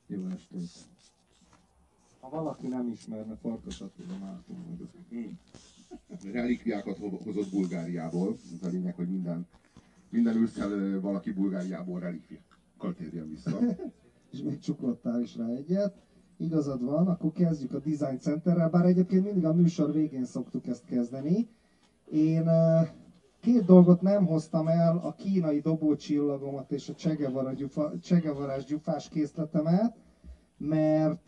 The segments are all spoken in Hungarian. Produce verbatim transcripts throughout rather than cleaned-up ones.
Jó estét! Ha valaki nem ismerne, Farkas Attila Márton vagyok. Hmm. Relikviákat hozott Bulgáriából. Ez a lényeg, hogy minden, minden ősszel valaki Bulgáriából relikviákkal térjen vissza. És még csuklottál is rá egyet. Igazad van, akkor kezdjük a Design Centerrel, bár egyébként mindig a műsor végén szoktuk ezt kezdeni. Én két dolgot nem hoztam el, a kínai dobócsillagomat és a Csegevarás gyufás készletemet, mert,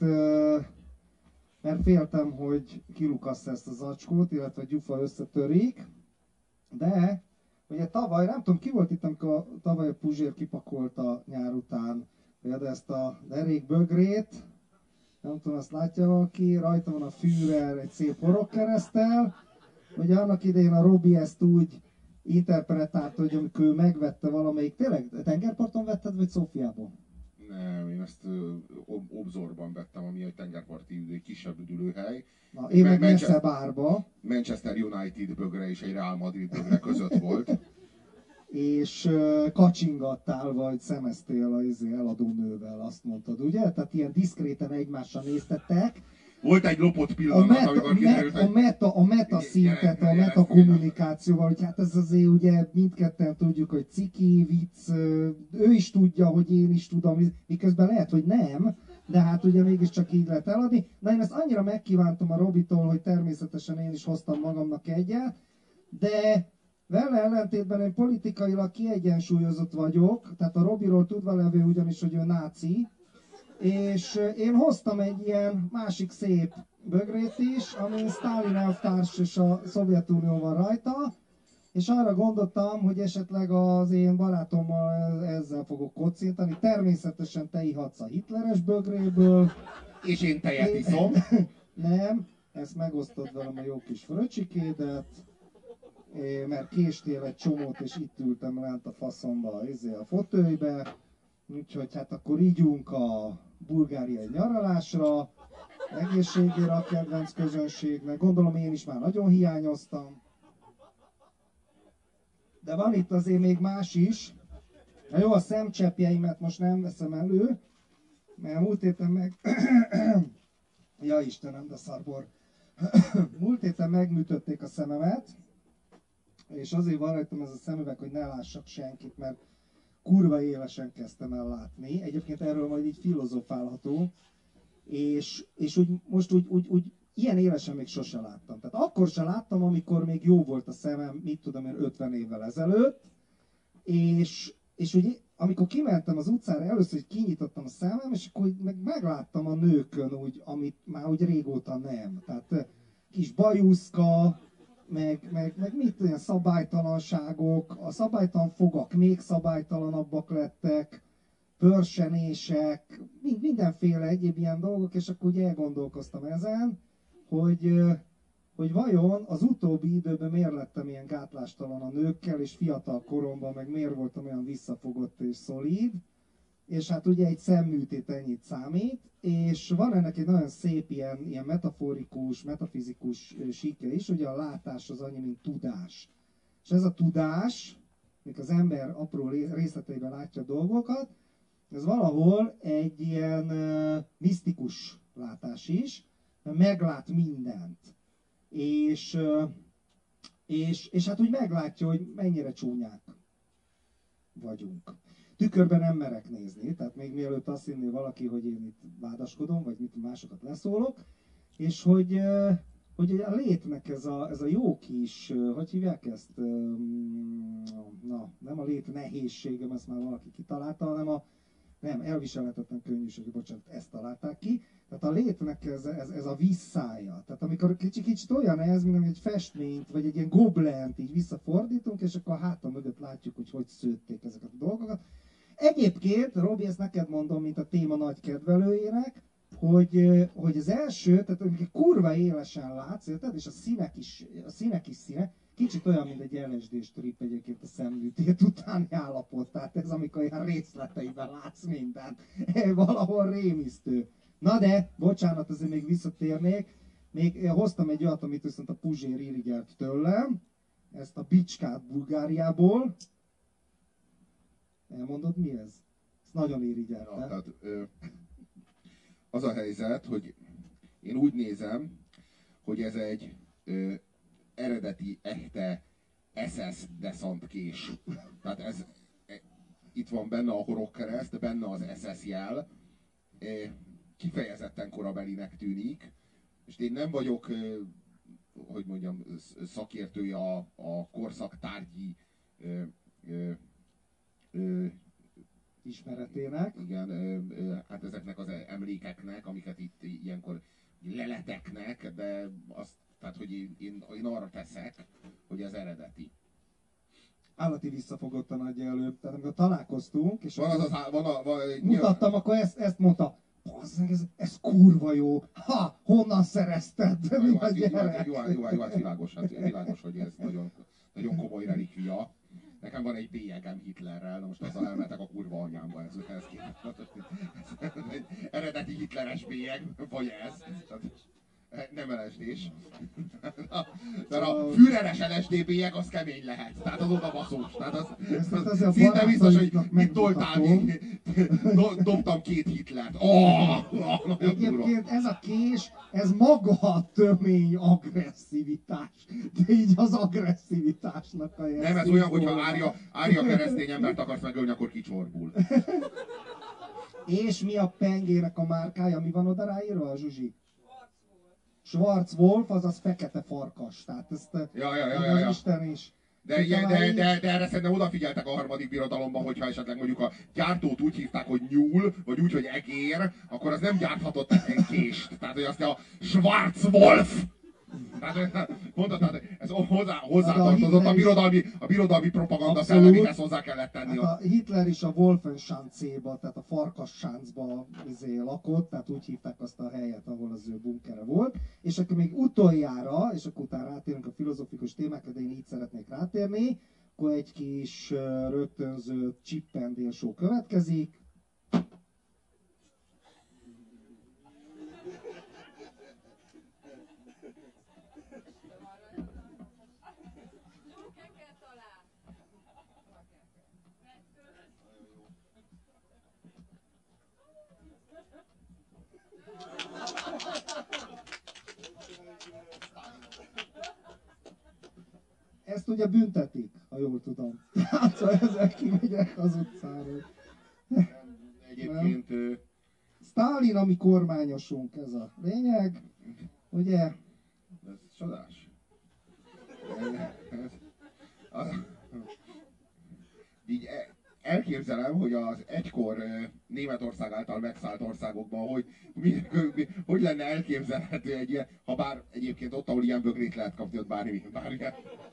mert féltem, hogy kilukassz ezt a zacskót, illetve a gyufa összetörik. De ugye tavaly, nem tudom ki volt itt, amikor tavaly a Puzsér kipakolta nyár után, de ezt a derék bögrét, nem tudom, azt látja valaki, rajta van a Führer egy szép horogkereszttel. Ugye annak idején a Robi ezt úgy interpretálta, hogy amikor ő megvette valamelyik, tényleg tengerparton vetted, vagy Szófiában? Nem, én ezt uh, Obzorban vettem, ami egy tengerparti, egy kisebb üdülőhely. Na, én meg messze bárba. Manchester United bögre és egy Real Madrid bögre között volt. És uh, kacsingattál, vagy szemeztél a izé, eladó nővel, azt mondtad, ugye? Tehát ilyen diszkréten egymásra néztetek. Volt egy lopott pillanat, a meta, amikor kiderült, a meta, a meta szintet, a meta kommunikációval, hogy hát ez azért ugye mindketten tudjuk, hogy ciki, vicc, ő is tudja, hogy én is tudom, miközben lehet, hogy nem, de hát ugye mégiscsak így lehet eladni. Na én ezt annyira megkívántam a Robitól, hogy természetesen én is hoztam magamnak egyet, de vele ellentétben én politikailag kiegyensúlyozott vagyok, tehát a Robiról tudva levő ugyanis, hogy ő náci, és én hoztam egy ilyen másik szép bögrét is, amin Sztálin elvtárs és a Szovjetunió van rajta, és arra gondoltam, hogy esetleg az én barátommal ezzel fogok kocintani. Természetesen te ihatsz a hitleres bögréből. És én tejet iszom. Nem, ezt megosztod velem a jó kis fröcsikédet, mert késtél egy csomót, és itt ültem lent a faszomba, a fotölybe. Úgyhogy hát akkor ígyunk a bulgáriai nyaralásra, egészségére a kedvenc közönségnek, gondolom én is már nagyon hiányoztam. De van itt azért még más is. Na jó, a szemcseppjeimet most nem veszem elő, mert múlt héten meg... ja Istenem, de szarbor. Múlt héten megműtötték a szememet, és azért van rajtam ez a szemüveg, hogy ne lássak senkit, mert kurva élesen kezdtem el látni. Egyébként erről majd így filozofálható, és, és úgy, most úgy, úgy, úgy ilyen élesen még sose láttam. Tehát akkor se láttam, amikor még jó volt a szemem, mit tudom én, ötven évvel ezelőtt, és, és úgy, amikor kimentem az utcára, először hogy kinyitottam a szemem, és akkor meg megláttam a nőkön, úgy, amit már úgy régóta nem. Tehát kis bajuszka, meg, meg, meg mit olyan szabálytalanságok, a szabálytalan fogak még szabálytalanabbak lettek, pörsenések, mindenféle egyéb ilyen dolgok, és akkor ugye elgondolkoztam ezen, hogy, hogy vajon az utóbbi időben miért lettem ilyen gátlástalan a nőkkel, és fiatal koromban meg miért voltam olyan visszafogott és szolíd, és hát ugye egy szemműtét ennyit számít, és van ennek egy nagyon szép ilyen, ilyen metaforikus, metafizikus síkja is, hogy a látás az annyi, mint tudás. És ez a tudás, mikor az ember apró részleteiben látja a dolgokat, ez valahol egy ilyen uh, misztikus látás is, mert meglát mindent. És, uh, és, és hát úgy meglátja, hogy mennyire csúnyák vagyunk. Tükörben nem merek nézni, tehát még mielőtt azt hinné valaki, hogy én itt vádaskodom, vagy mit másokat leszólok, és hogy, hogy a létnek ez a, ez a jó kis, hogy hívják ezt, na, nem a lét nehézségem, ezt már valaki kitalálta, hanem a, nem, elviselhetetlen könnyűség, bocsánat, ezt találták ki. Tehát a létnek ez, ez, ez a visszája. Tehát amikor kicsit, kicsit olyan ez, mint egy festményt, vagy egy ilyen goblent így visszafordítunk, és akkor a hátam mögött látjuk, hogy hogy szőtték ezeket a dolgokat. Egyébként, Robi, ezt neked mondom, mint a téma nagy kedvelőjének, hogy, hogy az első, tehát amikor kurva élesen látsz, érted? És a színek is, a színek is színek, kicsit olyan, mint egy el es dés trip egyébként a szemműtét utáni állapot. Tehát ez amikor ilyen részleteiben látsz mindent. Valahol rémisztő. Na de, bocsánat, azért még visszatérnék. Még hoztam egy olyat, amit viszont a Puzsér irigyelt tőlem. Ezt a bicskát Bulgáriából. Elmondod, mi ez? Ezt nagyon irigyelte. Ja, tehát, ö, az a helyzet, hogy én úgy nézem, hogy ez egy ö, eredeti, echte es es deszantkés. Tehát ez, e, itt van benne a horogkereszt, benne az es es jel, e, kifejezetten korabelinek tűnik, és én nem vagyok, ö, hogy mondjam, szakértője a, a korszak tárgyi ö, ö, ö, ismeretének. Igen, ö, ö, hát ezeknek az emlékeknek, amiket itt ilyenkor leleteknek, de azt, tehát, hogy én, én, én arra teszek, hogy ez eredeti. Állati visszafogottan adja előbb. Tehát amikor találkoztunk, és van az az, van a, van, mutattam, akkor ezt, ezt mondta, bazzeg, ez, ez kurva jó. Ha, honnan szerezted? Jó, hát, jó, hát, jó, jó, jó, hát világos, hát világos, hogy ez nagyon, nagyon komoly relikvia. Nekem van egy bélyegem Hitlerrel, na most azzal elmetek a kurva anyámba, ez, ez, ez, ez egy eredeti hitleres bélyeg, vagy ez. Nem el es dés. Mert a Führeres el es dé bélyeg az kemény lehet. Tehát az oda baszós. Tehát az, az, az szinte biztos, hogy itt toltál még. Do, dobtam két Hitlert. Oh, oh, Egyébként ez a kés, ez maga a tömény agresszivitás. De így az agresszivitásnak a nem, ez olyan, hogyha Ária, Ária keresztény embert akarsz megölni, akkor kicsorbul. És mi a pengének a márkája? Mi van oda ráírva, a Zsuzsi? Schwarzwolf, azaz fekete farkas. Tehát ezt ja, ja, ja, ja, ja. Isten is. De, de, de, de, de erre szerintem odafigyeltek a harmadik birodalomban, hogyha esetleg mondjuk a gyártót úgy hívták, hogy nyúl, vagy úgy, hogy egér, akkor az nem gyárthatott egy kést. Tehát, hogy azt a Schwarzwolf! Tehát, mondta, tehát ez hozzá, hozzátartozott a, a, birodalmi, a birodalmi propaganda szelleméhez hozzá kellett tenni. Hát a Hitler is a Wolfenschanzéba, tehát a Farkassáncba izé lakott, tehát úgy hívták azt a helyet, ahol az ő bunkere volt. És akkor még utoljára, és akkor utána rátérünk a filozófikus témákra, de én így szeretnék rátérni, akkor egy kis rögtönző Chippendale show következik. Ezt ugye büntetik, ha jól tudom. Tehát szóval ezek kimegyek az utcáról. Egyébként... Nem. Sztálin, ami kormányosunk, ez a lényeg. Ugye? Ez csodás. Így elképzelem, hogy az egykor Németország által megszállt országokban, hogy mi, mi, hogy lenne elképzelhető egy ilyen, ha bár egyébként ott, ahol ilyen bögrét lehet kapni, ott bármi, bármilyen.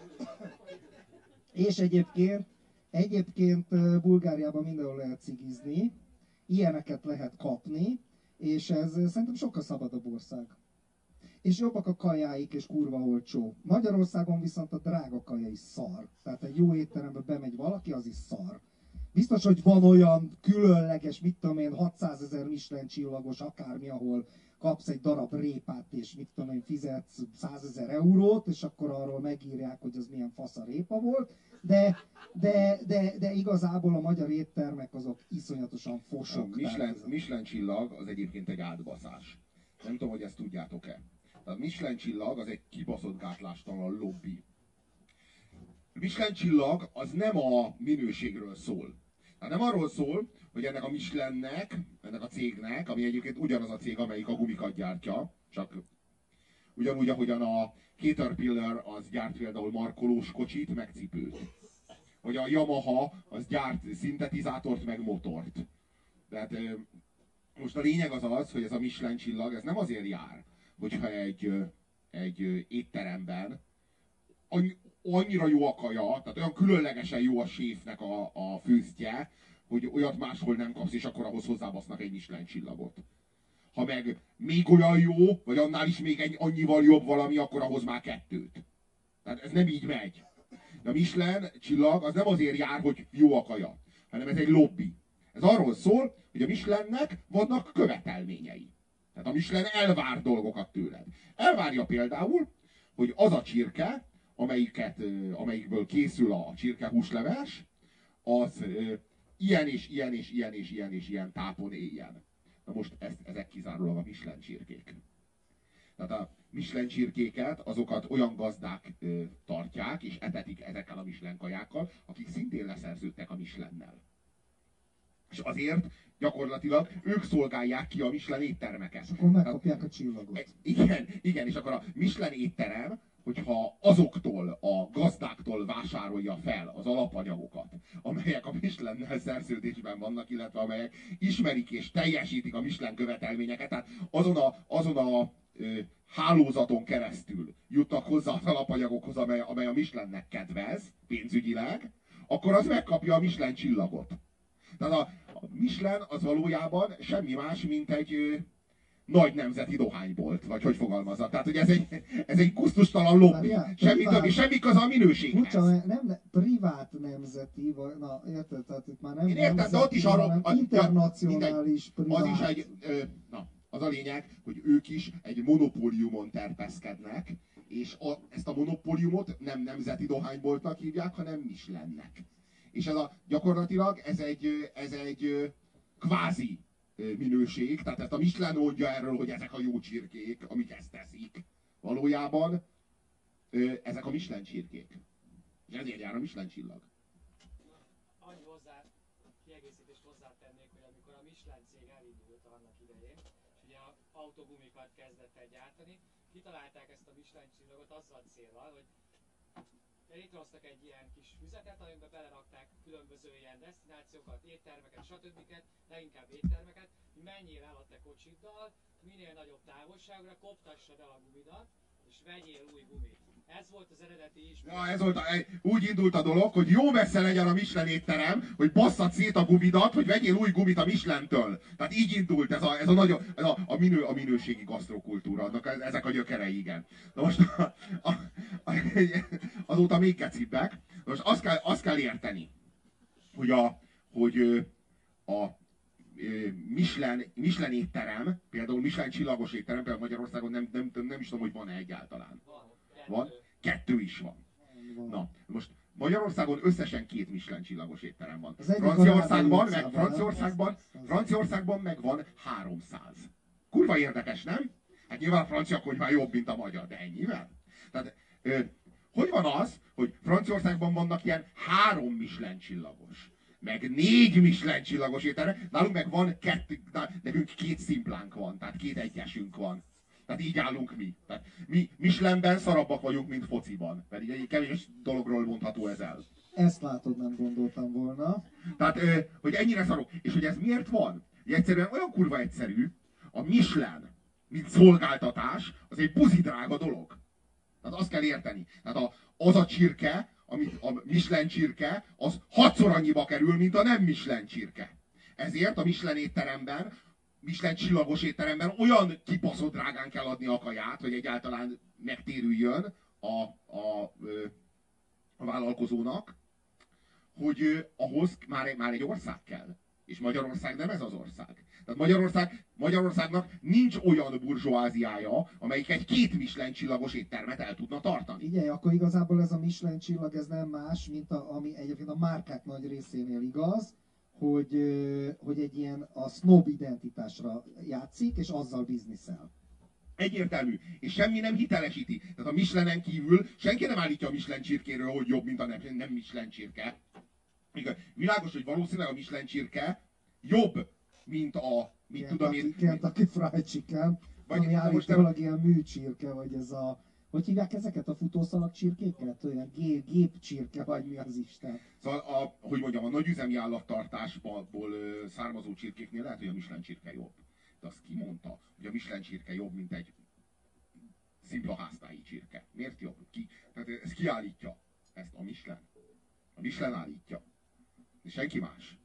És egyébként, egyébként Bulgáriában mindenhol lehet cigizni, ilyeneket lehet kapni, és ez szerintem sokkal szabadabb ország. És jobbak a kajáik, és kurva olcsó. Magyarországon viszont a drága kaja is szar. Tehát egy jó étterembe bemegy valaki, az is szar. Biztos, hogy van olyan különleges, mit tudom én, hatszázezer Michelin csillagos akármi, ahol kapsz egy darab répát, és mit tudom én, fizetsz százezer eurót, és akkor arról megírják, hogy az milyen fasz a répa volt, de, de, de, de igazából a magyar éttermek azok iszonyatosan fosok. A Michelin, Michelin csillag az egyébként egy átbaszás. Nem tudom, hogy ezt tudjátok-e. A Michelin csillag az egy kibaszott gátlástalan lobby. A Michelin csillag az nem a minőségről szól. Tehát nem arról szól, hogy ennek a Michelinnek, ennek a cégnek, ami egyébként ugyanaz a cég, amelyik a gumikat gyártja, csak ugyanúgy, ahogyan a Caterpillar az gyárt például markolós kocsit, meg cipőt. Hogy a Yamaha az gyárt szintetizátort, meg motort. Tehát most a lényeg az az, hogy ez a Michelin csillag, ez nem azért jár, hogyha egy, egy étteremben annyira jó a kaja, tehát olyan különlegesen jó a séfnek a, a főztje, hogy olyat máshol nem kapsz, és akkor ahhoz hozzábasznak egy Michelin csillagot. Ha meg még olyan jó, vagy annál is még egy annyival jobb valami, akkor ahhoz már kettőt. Tehát ez nem így megy. De a Michelin csillag az nem azért jár, hogy jó a kaja, hanem ez egy lobby. Ez arról szól, hogy a Michelinnek vannak követelményei. Tehát a Michelin elvár dolgokat tőled. Elvárja például, hogy az a csirke, amelyiket, amelyikből készül a csirkehúsleves, az ilyen és ilyen és ilyen és ilyen és ilyen tápon éljen. Na most ezt, ezek kizárólag a Michelin csirkék. Tehát a Michelin csirkéket, azokat olyan gazdák ö, tartják, és etetik ezekkel a Michelin kajákkal, akik szintén leszerződtek a Michelin-nel. És azért gyakorlatilag ők szolgálják ki a Michelin éttermeket. És akkor megkapják a csillagot. Igen, igen, és akkor a Michelin étterem, hogyha azoktól a gazdáktól vásárolja fel az alapanyagokat, amelyek a Michelin-nel szerződésben vannak, illetve amelyek ismerik és teljesítik a Michelin követelményeket, tehát azon a, azon a ö, hálózaton keresztül jutnak hozzá az alapanyagokhoz, amely, amely a Michelinnek kedvez, pénzügyileg, akkor az megkapja a Michelin csillagot. Tehát a, a Michelin az valójában semmi más, mint egy ö, nagy nemzeti dohánybolt, vagy hogy fogalmazzak. Tehát, hogy ez egy, ez egy kusztustalan lobby. Várjál, Semmi privát. többi, semmi köze a minőséghez. Furcsa, mert nem ne- privát nemzeti, vagy, na érted, tehát itt már nem Én értem, de nemzeti, ott is arról, hanem a- internacionális ja, privát. az is egy, ö, na, az a lényeg, hogy ők is egy monopóliumon terpeszkednek, és a, ezt a monopóliumot nem nemzeti dohányboltnak hívják, hanem Michelinnek. És ez a, gyakorlatilag ez egy, ez egy ö, kvázi minőség, tehát ezt a Michelin mondja erről, hogy ezek a jó csirkék, amik ezt teszik. Valójában ö, ezek a Michelin csirkék. És ezért jár a Michelin csillag. Annyi hozzá, kiegészítést hozzátennék, hogy amikor a Michelin cég elindult annak idején, és ugye a autógumikat kezdett el gyártani, kitalálták ezt a Michelin csillagot azzal a céllal, hogy létrehoztak egy ilyen kis füzetet, amiben belerakták különböző ilyen desztinációkat, éttermeket, stb. Leginkább éttermeket, hogy menjél el a te kocsiddal, minél nagyobb távolságra, koptassad el a gumidat, és vegyél új gumit. Ez volt az eredeti is. Ja, ez volt a, úgy indult a dolog, hogy jó messze legyen a Michelin étterem, hogy basszad szét a gumidat, hogy vegyél új gumit a Michelintől. Tehát így indult ez a, ez a, nagyon, ez a, a, minő, a minőségi gasztrokultúra, ezek a gyökerei, igen. Na most a, a, a, azóta még kecibbek. Most azt kell, azt kell érteni, hogy a, hogy a Michelin, Michelin étterem, például Michelin csillagos étterem, például Magyarországon nem, nem, nem is tudom, hogy van-e egyáltalán. Van. Van? Kettő is van. Na, most Magyarországon összesen két Michelin csillagos étterem van. Franciaországban meg, Franciaországban, Franciaországban meg van háromszáz. Kurva érdekes, nem? Hát nyilván a francia konyha jobb, mint a magyar, de ennyivel? Tehát, ö, hogy van az, hogy Franciaországban vannak ilyen három Michelin csillagos, meg négy Michelin csillagos étterem, nálunk meg van kettő, nekünk két szimplánk van, tehát két egyesünk van. Tehát így állunk mi. Tehát mi Michelinben szarabbak vagyunk, mint fociban. Pedig egy kevés dologról mondható ez el. Ezt látod, nem gondoltam volna. Tehát, hogy ennyire szarok. És hogy ez miért van? Ugye egyszerűen olyan kurva egyszerű, a Michelin, mint szolgáltatás, az egy buzidrága dolog. Tehát azt kell érteni. Tehát a, az a csirke, amit a Michelin csirke, az hatszor annyiba kerül, mint a nem Michelin csirke. ezért a Michelin étteremben, Michelin csillagos étteremben olyan kibaszott drágán kell adni a kaját, hogy egyáltalán megtérüljön a, a, a vállalkozónak, hogy ahhoz már, már egy ország kell. És Magyarország nem ez az ország. Tehát Magyarország, Magyarországnak nincs olyan burzsóáziája, amelyik egy két Michelin csillagos éttermet el tudna tartani. Igen, akkor igazából ez a Michelin csillag, ez nem más, mint a, ami egyébként a márkák nagy részénél igaz, hogy, hogy egy ilyen a snob identitásra játszik, és azzal bizniszel. Egyértelmű. És semmi nem hitelesíti. Tehát a Michelinen kívül senki nem állítja a Michelin csirkéről, hogy jobb, mint a nem, nem Michelin csirke. Világos, hogy valószínűleg a Michelin csirke jobb, mint a, mit tudom én... Kentucky Fried Chicken, vagy, ami állítólag ilyen műcsirke, vagy ez a... Hogy hívják ezeket a futószalag csirkéket? Olyan gép, gépcsirke, vagy mi az Isten? Szóval, a, hogy mondjam, a nagyüzemi állattartásból származó csirkéknél lehet, hogy a Michelin csirke jobb. De azt ki mondta, hogy a Michelin csirke jobb, mint egy szimpla háztáji csirke. Miért jobb? Ki? Tehát ezt ki állítja? Ezt a Michelin. A Michelin állítja. De senki más.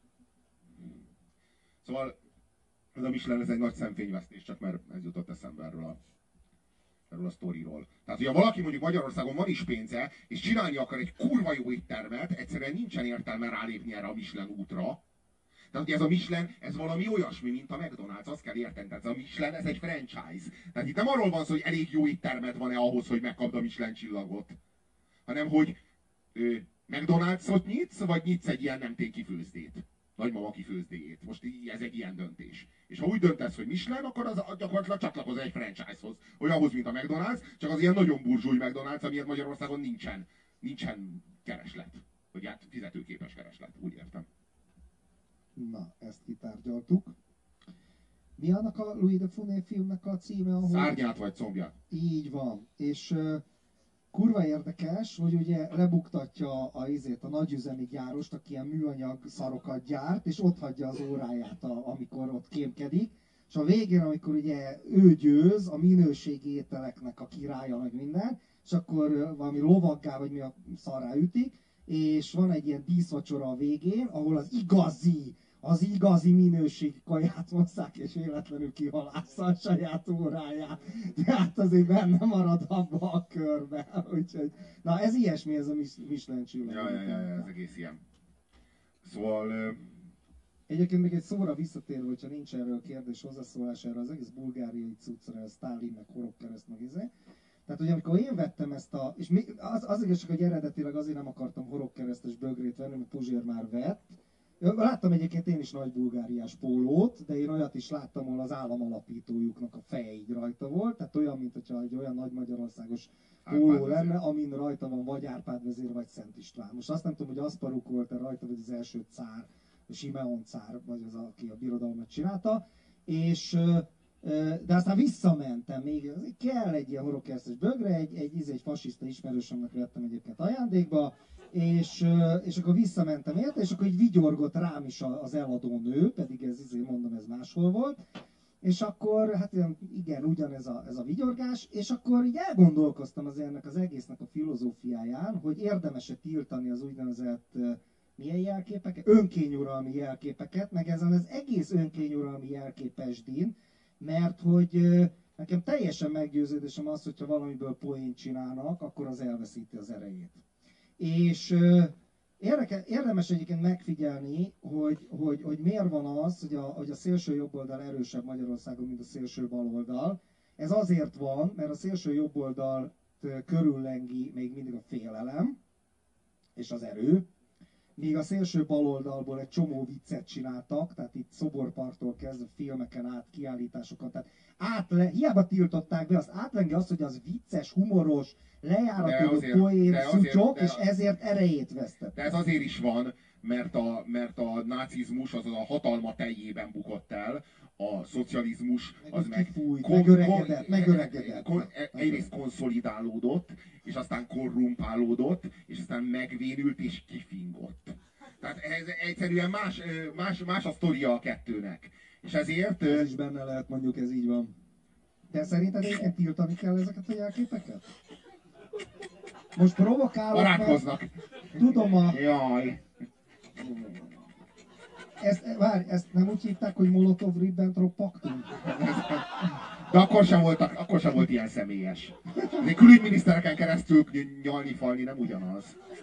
Szóval ez a Michelin, ez egy nagy szemfényvesztés, csak mert ez jutott eszembe erről a, erről a sztoriról. Tehát, hogyha valaki mondjuk Magyarországon van is pénze, és csinálni akar egy kurva jó éttermet, egyszerűen nincsen értelme rálépni erre a Michelin útra. Tehát, hogy ez a Michelin, ez valami olyasmi, mint a McDonald's, azt kell érteni. Tehát ez a Michelin, ez egy franchise. Tehát itt nem arról van szó, hogy elég jó éttermed van-e ahhoz, hogy megkapd a Michelin csillagot, hanem, hogy ö, McDonald's-ot nyitsz, vagy nyitsz egy ilyen nem téki főzdét. nagymama kifőzdéjét. Most ez egy ilyen döntés. És ha úgy döntesz, hogy Michelin, akkor az gyakorlatilag csatlakozol egy franchise-hoz. Olyanhoz, mint a McDonald's, csak az ilyen nagyon burzsúly McDonald's, amiért Magyarországon nincsen, nincsen kereslet. Vagy hát fizetőképes kereslet, úgy értem. Na, ezt kitárgyaltuk. Mi annak a Louis de Funès filmnek a címe? Ahol... Szárnyát vagy combját. Így van. És uh, kurva érdekes, hogy ugye lebuktatja a, izét, a nagyüzemi gyárost, aki ilyen műanyag szarokat gyárt, és ott hagyja az óráját, a, amikor ott kémkedik. És a végén, amikor ugye ő győz, a minőségi ételeknek a királya, meg minden, és akkor uh, valami lovaggá, vagy mi a szarrá ütik, és van egy ilyen díszvacsora a végén, ahol az igazi, az igazi minőségi kaját hozzák, és véletlenül kihalásza a saját óráját. Tehát azért benne marad abba a körbe. Úgyhogy, na ez ilyesmi, ez a Michelin csillag. Ja, ja, ja, ez egész ilyen. Szóval... Egyébként még egy szóra visszatérve, hogyha nincs erről kérdés, hozzászólás erre az egész bulgáriai cuccra, Sztálin, meg Horogkereszt, meg izé. Tehát, hogy amikor én vettem ezt a... És mi, az, az igazság, hogy eredetileg azért nem akartam horogkeresztes bögrét venni, mert Puzsér már vett. Láttam egyébként én is nagy bulgáriás pólót, de én olyat is láttam, ahol az államalapítójuknak a feje így rajta volt. Tehát olyan, mint hogyha egy olyan nagy magyarországos póló lenne, amin rajta van vagy Árpád vezér, vagy Szent István. Most azt nem tudom, hogy Aszparuk volt-e rajta, vagy az első cár, a Simeon cár, vagy az, aki a birodalmat csinálta. És... De aztán visszamentem, még kell egy ilyen horogkeresztes bögre, egy, egy, egy fasiszta ismerősömnek vettem egyébként ajándékba, és, és akkor visszamentem érte, és akkor így vigyorgott rám is az eladó nő, pedig ez izé mondom, ez máshol volt, és akkor, hát igen, ugyanez a, ez a vigyorgás, és akkor így elgondolkoztam az ennek az egésznek a filozófiáján, hogy érdemes-e tiltani az úgynevezett milyen jelképeket? Önkényuralmi jelképeket, meg ezen az egész önkényuralmi jelképesdin, mert hogy nekem teljesen meggyőződésem az, hogyha valamiből poént csinálnak, akkor az elveszíti az erejét. És érdeke, érdemes egyébként megfigyelni, hogy, hogy, hogy miért van az, hogy a, hogy a szélső jobboldal erősebb Magyarországon, mint a szélső baloldal. Ez azért van, mert a szélső jobboldalt körüllengi még mindig a félelem és az erő, míg a szélső baloldalból egy csomó viccet csináltak, tehát itt szoborparttól kezdve filmeken át, kiállításokat, tehát átle, hiába tiltották be, azt átlengi azt, hogy az vicces, humoros, lejáratodó poén, szutyok, és ezért erejét vesztett. De ez azért is van, mert a, mert a nácizmus az a hatalma teljében bukott el, a szocializmus az meg, kifújt, kon, megöregedett, kon, megöregedett. Kon, egyrészt konszolidálódott, és aztán korrumpálódott, és aztán megvénült és kifingott. Tehát ez egyszerűen más, más, más a sztoria a kettőnek. És ezért... Ez is benne lehet, mondjuk ez így van. De szerinted egyébként tiltani kell ezeket a jelképeket? Most provokálok, barátkoznak. Tudom a... Jaj. Ezt, várj, ezt nem úgy hívták, hogy Molotov-Ribbentrop paktum? De akkor sem, voltak, akkor sem volt ilyen személyes. De külügyminisztereken keresztül nyalni, falni nem ugyanaz.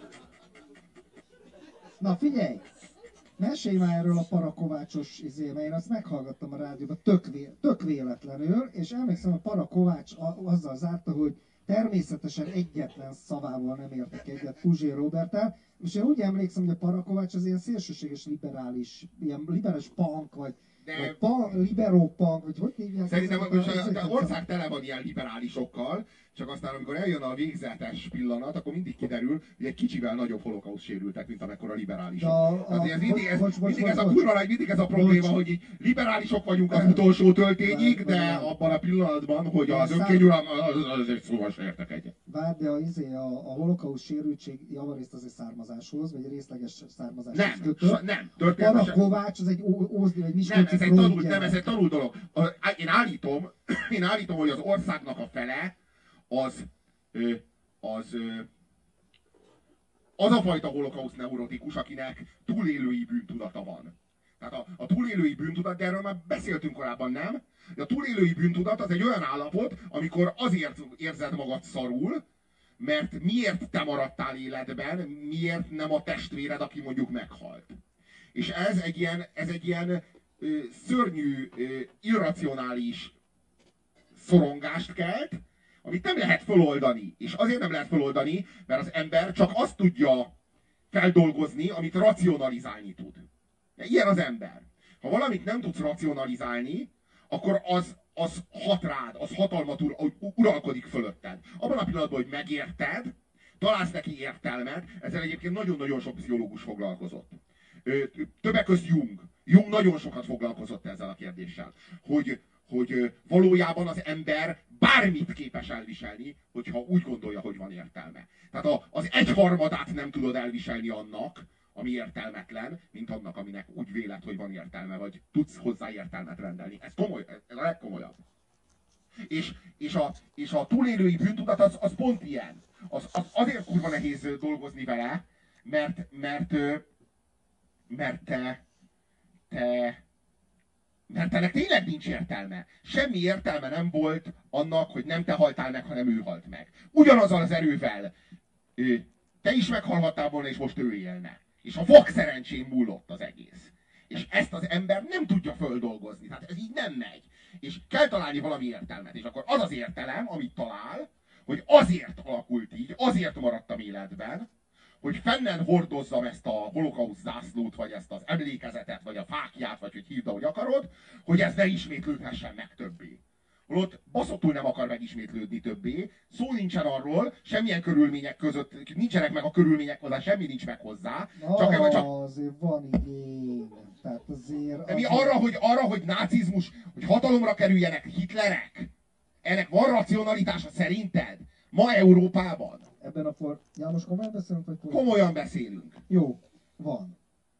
Na figyelj! Mesélj már erről a Parakovácsos izé, mert én azt meghallgattam a rádióban tök, vé, tök véletlenül, és emlékszem, a Parakovács azzal zárta, hogy természetesen egyetlen szavával nem értek egyet Puzsér Roberttel, és én úgy emlékszem, hogy a Parakovács az ilyen szélsőséges liberális, ilyen liberális punk, vagy, vagy pa, liberó punk, vagy hogy hívják? Szerintem az ország tele van ilyen liberálisokkal, csak aztán amikor eljön a végzetes pillanat, akkor mindig kiderül, hogy egy kicsivel nagyobb holokauszt sérültek, mint amekkora liberálisok. A, a, ez mindig, ez, bocs, mindig bocs, ez a kurva nagy, mindig ez a probléma, bocs. Hogy így liberálisok vagyunk az utolsó töltényig, de abban a pillanatban, hogy az önkényuralom, az, az egy szóval se értek egyet. Várj, de a, izé, a, a holokauszt sérültség javarészt azért származáshoz, vagy részleges származáshoz nem, kötött. Nem, történetesen. Parakovács az egy ózdi, vagy Miskolci nem, tanul, nem, ez egy tanult dolog. Én állítom, én állítom, hogy az országnak a fele az, az, az a fajta holokauszt neurotikus, akinek túlélői bűntudata van. Tehát a, a túlélői bűntudat, de erről már beszéltünk korábban, nem? De a túlélői bűntudat az egy olyan állapot, amikor azért érzed magad szarul, mert miért te maradtál életben, miért nem a testvéred, aki mondjuk meghalt. És ez egy ilyen, ez egy ilyen ö, szörnyű, ö, irracionális szorongást kelt, amit nem lehet feloldani. És azért nem lehet feloldani, mert az ember csak azt tudja feldolgozni, amit racionalizálni tud. Ilyen az ember. Ha valamit nem tudsz racionalizálni, akkor az, az hat rád, az hatalmat ur, uralkodik fölötted. Abban a pillanatban, hogy megérted, találsz neki értelmet, ezzel egyébként nagyon-nagyon sok pszichológus foglalkozott. Többek között Jung. Jung nagyon sokat foglalkozott ezzel a kérdéssel, hogy, hogy valójában az ember bármit képes elviselni, hogyha úgy gondolja, hogy van értelme. Tehát az egyharmadát nem tudod elviselni annak, ami értelmetlen, mint annak, aminek úgy véled, hogy van értelme, vagy tudsz hozzá értelmet rendelni. Ez komoly, ez a legkomolyabb. És, és, a, és a túlélői bűntudat az, az pont ilyen. Az, az azért kurva nehéz dolgozni vele, mert, mert, mert te, te, mert ennek tényleg nincs értelme. Semmi értelme nem volt annak, hogy nem te haltál meg, hanem ő halt meg. Ugyanazzal az erővel te is meghalhattál volna, és most ő élne. És a vak szerencsén múlott az egész. És ezt az ember nem tudja földolgozni. Tehát ez így nem megy. És kell találni valami értelmet. És akkor az az értelem, amit talál, hogy azért alakult így, azért maradtam életben, hogy fennen hordozzam ezt a holokauszt zászlót, vagy ezt az emlékezetet, vagy a fákját, vagy hogy hívd, ahogy akarod, hogy ez ne ismétlődhessen meg többé. Holott baszottul nem akar megismétlődni többé, szó nincsen arról, semmilyen körülmények között, nincsenek meg a körülmények hozzá, semmi nincs meg hozzá. Na, csak, csak... azért van igény. Tehát azért... De mi azért... arra, hogy, arra, hogy nácizmus, hogy hatalomra kerüljenek Hitlerek? Ennek van racionalitása szerinted? Ma Európában? Ebben a for... János, komolyan beszélünk, vagy politikai? Komolyan beszélünk. Jó, van.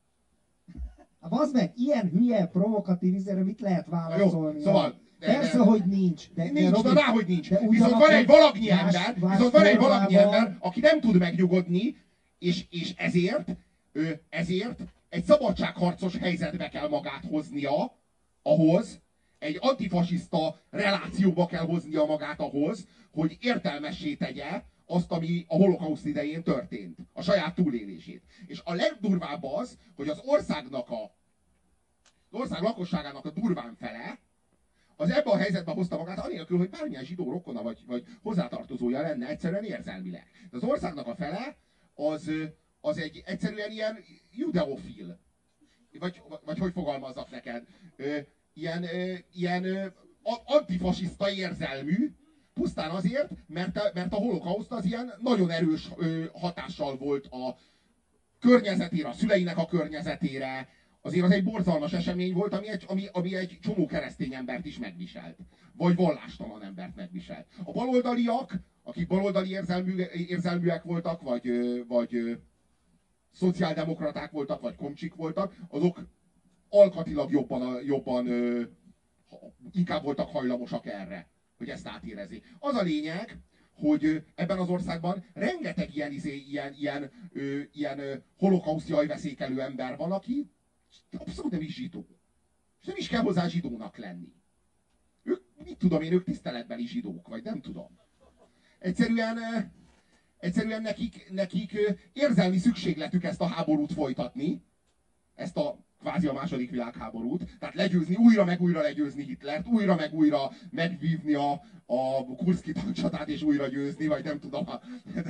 Hát bazd meg, ilyen hülye, provokatív izére mit lehet válaszolni? Jó, szóval... De, Persze, de, hogy nincs. De, nincs, de, de rá, hogy nincs. De viszont van egy valagnyi más, ember, más viszont van egy valagnyi formában... ember, aki nem tud megnyugodni, és, és ezért, ezért egy szabadságharcos helyzetbe kell magát hoznia ahhoz, egy antifasiszta relációba kell hoznia magát ahhoz, hogy értelmessé tegye azt, ami a holokauszt idején történt. A saját túlélését. És a legdurvább az, hogy az országnak a az ország lakosságának a durván fele az ebben a helyzetben hozta magát, anélkül, hogy bármilyen zsidó rokona vagy, vagy hozzátartozója lenne, egyszerűen érzelmileg. De az országnak a fele az, az egy egyszerűen ilyen judeofil. Vagy, vagy hogy fogalmazzak neked? Ilyen, ilyen antifasiszta érzelmű, pusztán azért, mert, mert a holokauszt az ilyen nagyon erős hatással volt a környezetére, a szüleinek a környezetére. Azért az egy borzalmas esemény volt, ami egy, ami, ami egy csomó keresztény embert is megviselt. Vagy vallástalan embert megviselt. A baloldaliak, akik baloldali érzelmű, érzelműek voltak, vagy, vagy ö, szociáldemokraták voltak, vagy komcsik voltak, azok alkatilag jobban, jobban ö, inkább voltak hajlamosak erre, hogy ezt átérezzék. Az a lényeg, hogy ebben az országban rengeteg ilyen, ilyen, ilyen, ö, ilyen ö, holokauszt jajveszékelő ember van, aki abszolút nem is zsidó. És nem is kell hozzá zsidónak lenni. Ők, mit tudom én, ők tiszteletbeli zsidók, vagy nem tudom. Egyszerűen, egyszerűen nekik, nekik érzelmi szükségletük ezt a háborút folytatni, ezt a kvázi a második világháborút, tehát legyőzni, újra meg újra legyőzni Hitlert, újra meg újra megvívni a, a Kurszki tankcsatát, és újra győzni, vagy nem tudom, a,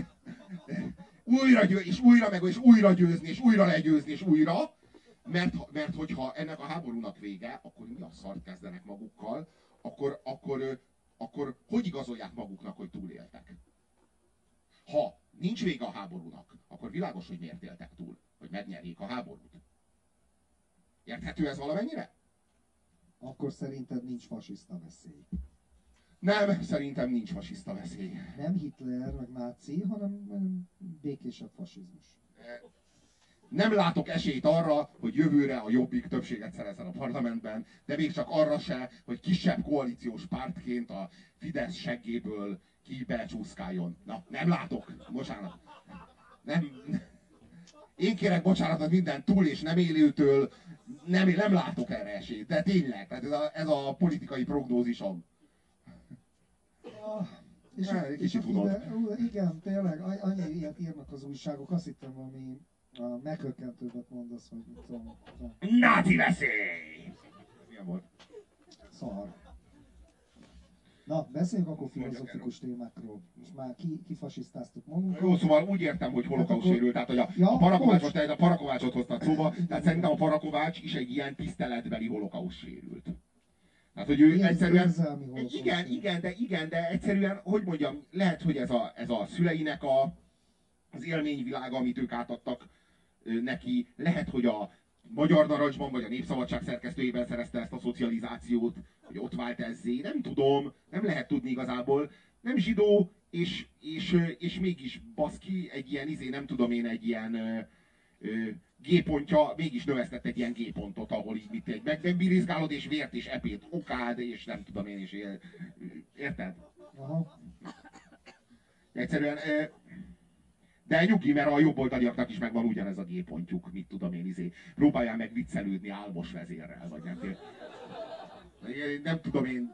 újra győ, és újra meg, és újra győzni, és újra legyőzni, és újra, Mert, mert hogyha ennek a háborúnak vége, akkor mi a szart kezdenek magukkal, akkor, akkor, akkor hogy igazolják maguknak, hogy túléltek? Ha nincs vége a háborúnak, akkor világos, hogy miért éltek túl, hogy megnyerjék a háborút. Érthető ez valamennyire? Akkor szerinted nincs fasiszta veszély. Nem, szerintem nincs fasiszta veszély. Nem Hitler, meg náci, hanem békésebb fasizmus. Nem látok esélyt arra, hogy jövőre a Jobbik többséget szerezzen a parlamentben, de még csak arra se, hogy kisebb koalíciós pártként a Fidesz seggéből ki becsúszkáljon. Na, nem látok. Bocsánat. Nem. Én kérek bocsánatot minden túl és nem élőtől. Nem, nem látok erre esélyt. De tényleg, tehát ez a, ez a politikai prognózisom. Ah, és, ja, és ide, igen, tényleg, annyi ilyet írnak az újságok, azt hittem, valami a meghökkentőbbet mondasz, hogy mit tudom. Náci veszély! Milyen volt? Szar. Na, beszéljünk akkor filozofikus témákról. Most már ki, kifasisztáztuk magunkat. Jó, szóval úgy értem, hogy holokauszt akkor... sérült, tehát hogy a, ja, a Parakovácsot, a Parakovácsot hoztad szóba, tehát szerintem a Parakovács is egy ilyen tiszteletbeli holokauszt sérült. Tehát, hogy ő Érz, egyszerűen... Igen, igen, de igen, de egyszerűen, hogy mondjam, lehet, hogy ez a, ez a szüleinek a, az élményvilága, amit ők átadtak neki, lehet, hogy a Magyar Narancsban, vagy a Népszabadság szerkesztőjében szerezte ezt a szocializációt, hogy ott vált ezzé, nem tudom, nem lehet tudni igazából. Nem zsidó, és, és, és mégis baszki, egy ilyen, izé, nem tudom én, egy ilyen ö, ö, G-pontja, mégis növesztett egy ilyen G-pontot, ahol így mit egy meg nem birizgálod, és vért, és epét okád, és nem tudom én, és él, érted? Aha. Egyszerűen, ö, de nyugi, mert a jobboldaliaknak is megvan ugyanez a G-pontjuk, mit tudom én, izé. Próbáljál meg viccelődni álmos vezérrel, vagy nem tudom. Nem tudom én,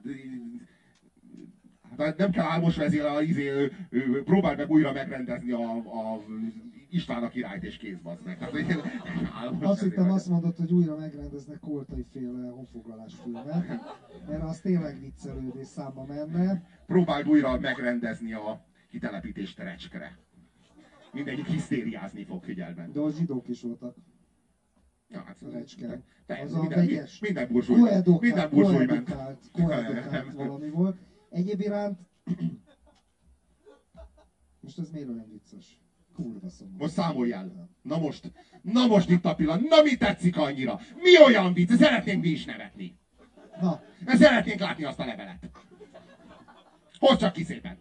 hát nem kell álmos vezérrel, izé, próbálj meg újra megrendezni a, a István a királyt, és kész, bazd meg. Tehát, azt hittem, azt mondod, hogy újra megrendeznek Koltai féle honfoglalás filmet, mert az tényleg viccelődés számba menne. Próbálj újra megrendezni a kitelepítést Recskre. Mindegyik hisztériázni fog, figyelben. De az zsidók is voltak. Ja, hát, Recsken. az a minden, vegyes. Minden burzsúly, minden burzsúly ment. Koedukált valami volt. Egyéb iránt... Most ez miért olyan vicces? Kurva szomorú. Most számolj el. Na most, na most itt a pillanat. Na mi tetszik annyira? Mi olyan vicc? Szeretnénk mi is nevetni. Na. Szeretnénk látni azt a levelet. Hozd csak ki szépen.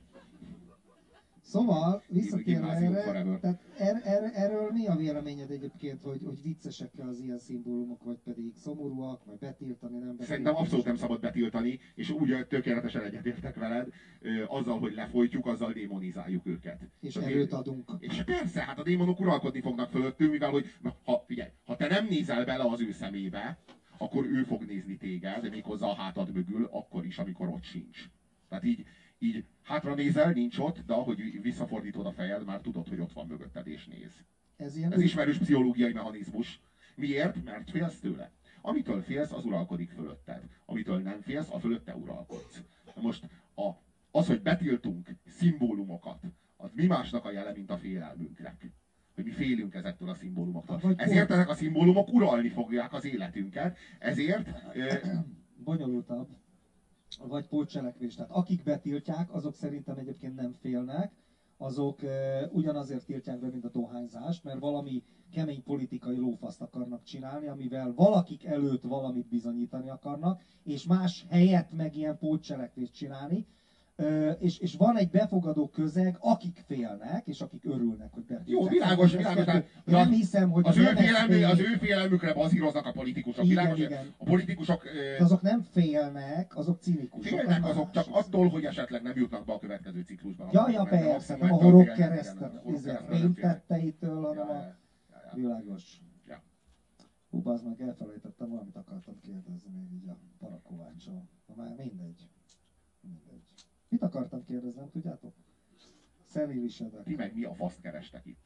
Szóval, visszatérve erre, tehát er, er, erről mi a véleményed egyébként, hogy, hogy viccesek-e az ilyen szimbólumok, vagy pedig szomorúak, vagy betiltani, nem betiltani? Szerintem abszolút nem szabad betiltani, és úgy tökéletesen egyetértek veled, azzal, hogy lefolytjuk, azzal démonizáljuk őket. És a erőt adunk. És persze, hát a démonok uralkodni fognak fölöttünk, mivel hogy, ha, figyelj, ha te nem nézel bele az ő szemébe, akkor ő fog nézni téged, méghozzá a hátad mögül, akkor is, amikor ott sincs. Tehát így, így hátra nézel, nincs ott, de ahogy visszafordítod a fejed, már tudod, hogy ott van mögötted és néz. Ez, ilyen Ez ismerős pszichológiai mechanizmus. Miért? Mert félsz tőle. Amitől félsz, az uralkodik fölötted. Amitől nem félsz, a fölötte uralkodsz. Most a, az, hogy betiltunk szimbólumokat, az mi másnak a jele, mint a félelmünknek. Hogy mi félünk ezektől a szimbólumoktól. Vagy ezért pont... ezek a szimbólumok uralni fogják az életünket. Ezért... Bonyolultabb. Vagy pótcselekvés. Tehát akik betiltják, azok szerintem egyébként nem félnek, azok e, ugyanazért tiltják be, mint a dohányzást, mert valami kemény politikai lófaszt akarnak csinálni, amivel valakik előtt valamit bizonyítani akarnak, és más helyett meg ilyen pótcselekvést csinálni. E, és, és van egy befogadó közeg, akik félnek, és akik örülnek, hogy betiltják. Jó, világos, világos. Kettő, nem hiszem, hogy az, az, ő félelmű, az ő félelmükre bazíroznak a politikusok. Igen, világos, igen. A politikusok... De azok nem félnek, azok cinikusok. Félnek azok csak attól, hogy esetleg nem jutnak be a következő ciklusban. Ja, ja, persze, nem a horog keresztetteitől, hanem a... Világos. Ja. Hú, bazd meg, elfelejtettem, valamit akartam kérdezni még így a Parakovácson. Na már mindegy. Mindegy. Mit akartam kérdezni, nem tudjátok? Szenilisedek. Ti meg mi a faszt kerestek itt?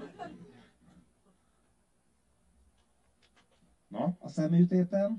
Na? A szeműtétem.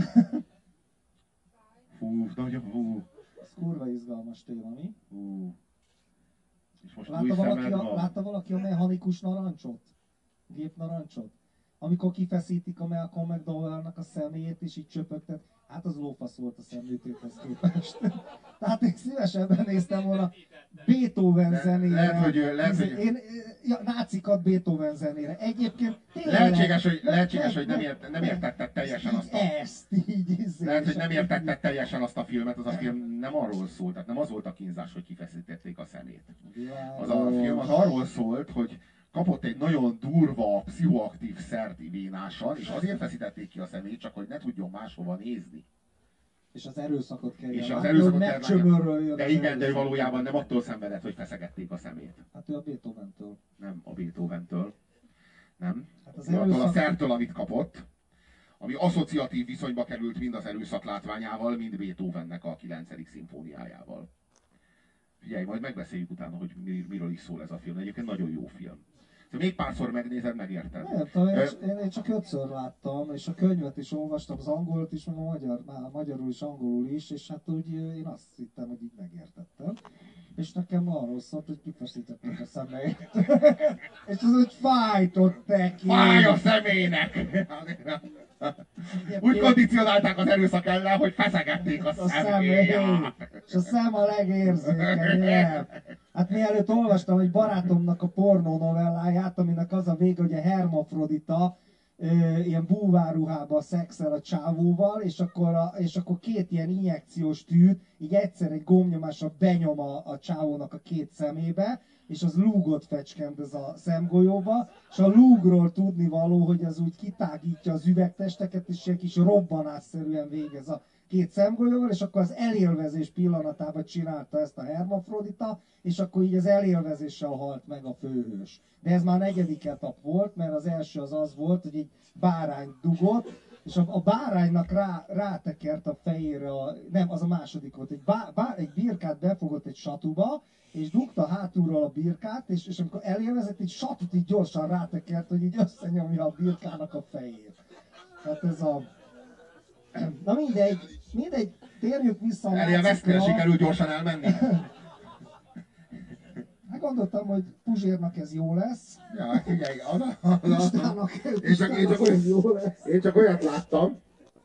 Fú, nagyon fú. Ez kurva izgalmas téma, mi? Fú. És most látta, valaki a, látta valaki a mechanikus narancsot? Gépnarancsot? Amikor kifeszítik a Malcolm McDowell-nak a szemét, és így csöpögtet. Hát az lófasz volt a szeműtéthez képest. Tehát én szívesebben néztem volna Beethoven zenére. Lehet, hogy... Lehet, hogy... Én, ja, nácikat Beethoven zenére. Egyébként tényleg... Lehetséges, hogy, lehetséges, hogy nem, ért, nem értetted teljesen azt a... Ezt így... Izé, lehet, hogy nem értetted teljesen azt a filmet. Az a film nem arról szólt, tehát nem az volt a kínzás, hogy kifeszítették a szemét. Az a film az arról szólt, hogy kapott egy nagyon durva, pszichoaktív szert vénással, és azért feszítették ki a szemét, csak hogy ne tudjon máshova nézni. És az erőszakot kell És az erőszakot kell De igen, de valójában nem attól szenvedett, hogy feszegették a szemét. Hát ő a Beethoventől. Nem a Beethoventől. Nem. Hát az ő erőszak... attól a szertől, amit kapott, ami asszociatív viszonyba került mind az erőszak látványával, mind Beethovennek a kilencedik szimfóniájával. Figyelj, majd megbeszéljük utána, hogy mir- miről is szól ez a film. Egyébként nagyon jó film. Még párszor megnézed, megérted. Nem tudom, én, én, én csak ötször láttam, és a könyvet is olvastam, az angolt is, meg a magyar, már magyarul is, angolul is, és hát úgy én azt hittem, hogy így megértettem. És nekem arról szólt, hogy kifeszítették a szemeit. És az úgy fájtott neki. Fáj a személynek! Úgy kondicionálták az erőszak ellen, hogy feszegették a, a szemét. És a szem a legérzékenyebb. Hát mielőtt olvastam egy barátomnak a pornó novelláját, aminek az a vége, hogy a hermafrodita ö, ilyen búváruhába szexel a csávóval, és akkor, a, és akkor két ilyen injekciós tűt így egyszer egy gombnyomásra benyom a, a csávónak a két szemébe, és az lúgot fecskend ez a szemgolyóba, és a lúgról tudni való, hogy az úgy kitágítja az üvegtesteket, és egy kis robbanásszerűen végez a két szemgolyóval, és akkor az elélvezés pillanatában csinálta ezt a hermafrodita, és akkor így az elélvezéssel halt meg a főhős. De ez már negyedik etap volt, mert az első az az volt, hogy egy bárány dugott, és a, a báránynak rá, rátekert a fejére, a, nem, az a második volt, egy, bá, bá, egy birkát befogott egy satuba, és dugta hátulról a birkát, és, és amikor elélvezett, egy satut így gyorsan rátekert, hogy így összenyomja a birkának a fejét. Tehát ez a... Na mindegy, mindegy, térjük vissza a Elélveztél, sikerült gyorsan elmenni? Hát gondoltam, hogy Puzsérnak ez jó lesz. Ja, figyelj, az a... Az a Pistának, én, csak, én, csak, ez jó lesz. én csak olyat láttam,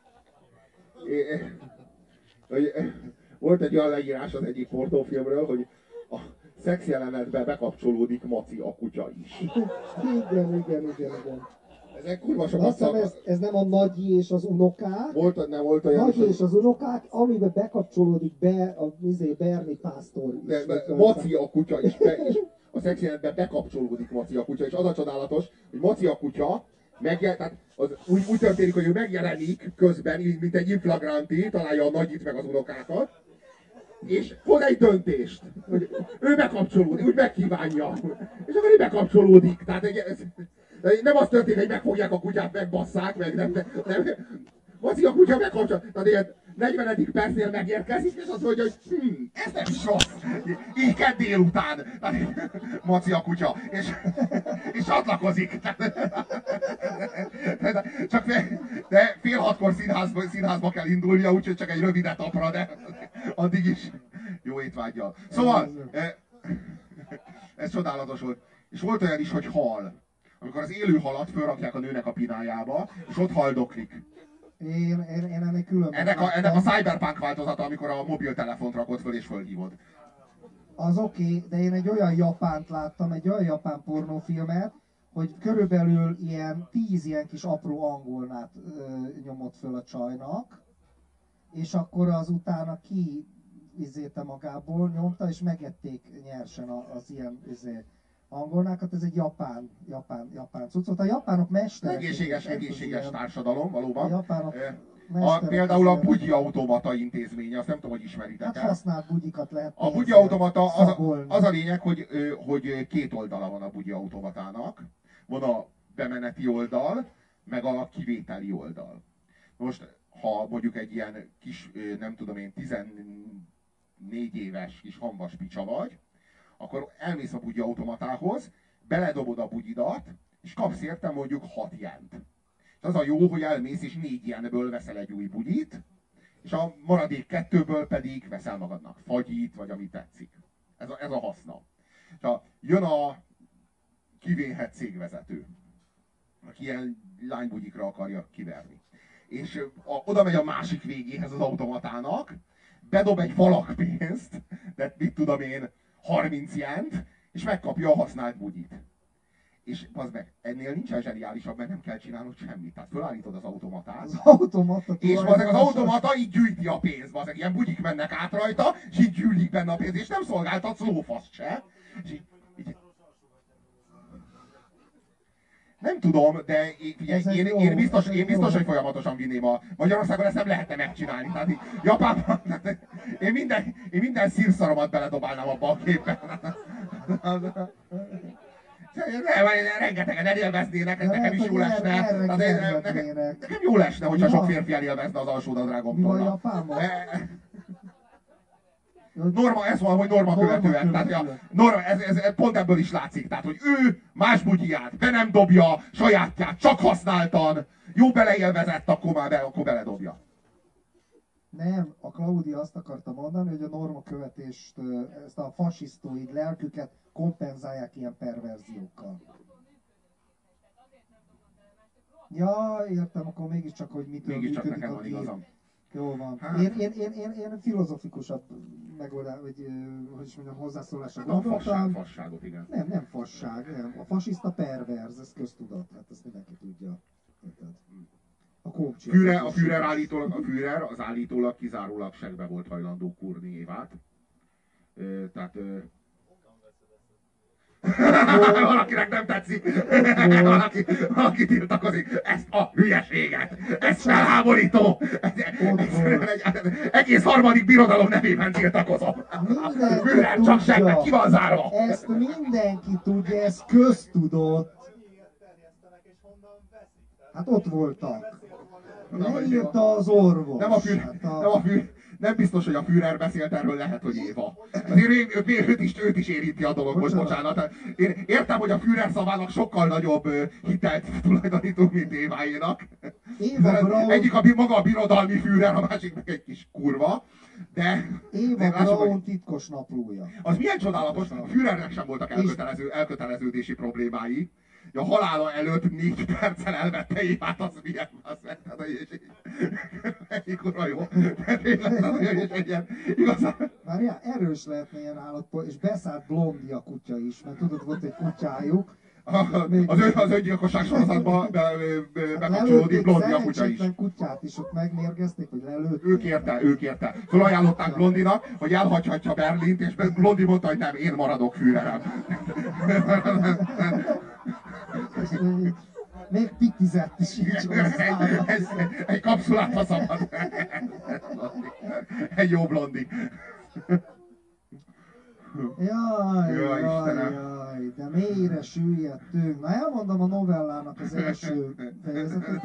én, hogy volt egy olyan leírás az egyik portófilmről, hogy a szexjelenetbe bekapcsolódik Maci a kutya is. Igen, igen, igen, igen. Ezek kurva sokat Azt hiszem, ez, ez nem a Nagyi és az unokák. Volt, nem volt olyan... Nagyi és az unokák, amiben bekapcsolódik be a izé, Berni pásztor is. De, de, Maci a kutya is, be, és a szexjelenetbe bekapcsolódik Maci a kutya, és az a csodálatos, hogy Maci a kutya megjel, tehát az úgy, úgy történik, hogy ő megjelenik közben, mint egy inflagranti, találja a Nagyit meg az unokákat, és hoz egy döntést, hogy ő bekapcsolódik, úgy megkívánja, és akkor ő bekapcsolódik. Tehát ez, nem az történik, hogy megfogják a kutyát, megbasszák, meg nem, nem. Maci a kutya megkapcsol, tehát ilyen negyvenedik percnél megérkezik, és azt mondja, hogy hm, ez nem is rossz, így kell délután, tehát, Maci a kutya, és, és csatlakozik. Csak de fél hatkor színházba, színházba kell indulnia, úgyhogy csak egy rövid etapra, de addig is jó étvággyal. Szóval, ez csodálatos volt. És volt olyan is, hogy hal. Amikor az élő halat fölrakják a nőnek a pinájába, és ott haldoklik. Én, én, én ennél különben ennek a, ennek a cyberpunk változata, amikor a mobiltelefont rakod föl és fölhívod. Az oké, okay, de én egy olyan japánt láttam, egy olyan japán pornófilmet, hogy körülbelül ilyen tíz ilyen kis apró angolnát ö, nyomott föl a csajnak, és akkor az utána ki izéte magából nyomta, és megették nyersen az ilyen izé, angolnákat. Ez egy japán, japán, japán cuccot. A japánok mesterek. Egészséges, egészséges ilyen, társadalom, valóban. A japánok a, például a bugyi automata intézménye, azt nem tudom, hogy ismeritek hát el. használt bugyikat lehet. A bugyi automata az, a, az a lényeg, hogy, hogy két oldala van a bugyi automatának. Van a bemeneti oldal, meg a kivételi oldal. Most, ha mondjuk egy ilyen kis, nem tudom én, tizennégy éves kis hambas picsa vagy, akkor elmész a bugyi automatához, beledobod a bugyidat, és kapsz érte mondjuk hat jent. És az a jó, hogy elmész, és négy jenből veszel egy új bugyit, és a maradék kettőből pedig veszel magadnak fagyit, vagy ami tetszik. Ez a, ez a haszna. És a, jön a kivéhet cégvezető, aki ilyen lánybugyikra akarja kiverni. És a, oda megy a másik végéhez az automatának, bedob egy falak pénzt, de mit tudom én, harminc jent, és megkapja a használt bugyit. És az meg, ennél nincsen zseniálisabb, mert nem kell csinálnod semmit. Tehát fölállítod az automatát, az automata és az, az automata így gyűjti a pénzt. Bazeg, ilyen bugyik mennek át rajta, és így gyűlik benne a pénz, és nem szolgáltatsz lófaszt se. És így, így... Nem tudom, de figyelj, én, én, én, biztos, én biztos, hogy folyamatosan vinném a Magyarországon, ezt nem lehetne megcsinálni. Tehát így, Japánban, én minden, én minden szírszaromat beledobálnám abba a képben. Rengetegen elélveznének, ez nekem is jó lesne. Nekem, nekem jó lesne, hogyha sok férfi elélvezne az alsónadrágomtól. Mi van Japánban? Norma, ez van, hogy norma, norma követően. Tehát, a norma, ez, ez, pont ebből is látszik. Tehát, hogy ő más bugyját be nem dobja, sajátját csak használtan, jó beleélvezett, akkor már be, akkor beledobja. Nem, a Claudia azt akarta mondani, hogy a normakövetést, ezt a fasisztóid lelküket kompenzálják ilyen perverziókkal. Ja, értem, akkor mégiscsak, hogy mitől mégiscsak működik nekem a van igazam. Jó van. Hát. Én, én, én, én, én filozofikusabb megoldás, vagy hogy is mondjam, hozzászólásra gondoltam. A fasság, fasságot, igen. Nem, nem fasság, nem. A fasiszta perverz, ez köztudat, hát ezt mindenki tudja. A komcsi. Führer, a Führer állítólag, a Führer az állítólag kizárólag segbe volt hajlandó kurni Évát. Ö, tehát... Ö... Valakinek nem tetszik. Valaki, valaki tiltakozik. Ezt a hülyeséget. Ez felháborító. Egész harmadik birodalom nevében tiltakozom. Führer csak segbe, ki van zárva. Ezt mindenki tudja, ez köztudott. Hát ott voltak. Leírta az orvos. Nem a Führer, hát a... nem a Führer. Nem biztos, hogy a Führer beszélt erről, lehet, hogy Éva. Azért őt, őt, is, őt is érinti a dolog, most bocsánat. Én értem, hogy a Führer szavának sokkal nagyobb hitelt tulajdonítunk, mint Éváénak. Éva Braun... Egyik a maga a birodalmi Führer, a másik meg egy kis kurva. De... Éva Braun titkos naplója. Az milyen csodálatos, a Führernek sem voltak elkötelező, elköteleződési problémái. A halála előtt négy perccel elvette Évát, az milyen az egy kurva jó. Várjál, erős lehetne ilyen állatpol, és beszállt Blondi a kutya is, mert tudod, volt egy kutyájuk. Az, ő, az öngyilkosság sorozatban be, be, be, bekapcsolódik Blondi a kutya is. Kutyát is ott megmérgezték, hogy lelőtték. Ők érte, ők érte. Felajánlották Blondinak, hogy elhagyhatja Berlint, és Blondi mondta, hogy nem, én maradok Führerem. Még pitizett is így egy, egy, egy kapszulát a szabad. Egy jó Blondi. Jaj, jaj, jaj, jaj, de mélyre süllyedtünk. Na elmondom a novellának az első fejezetet.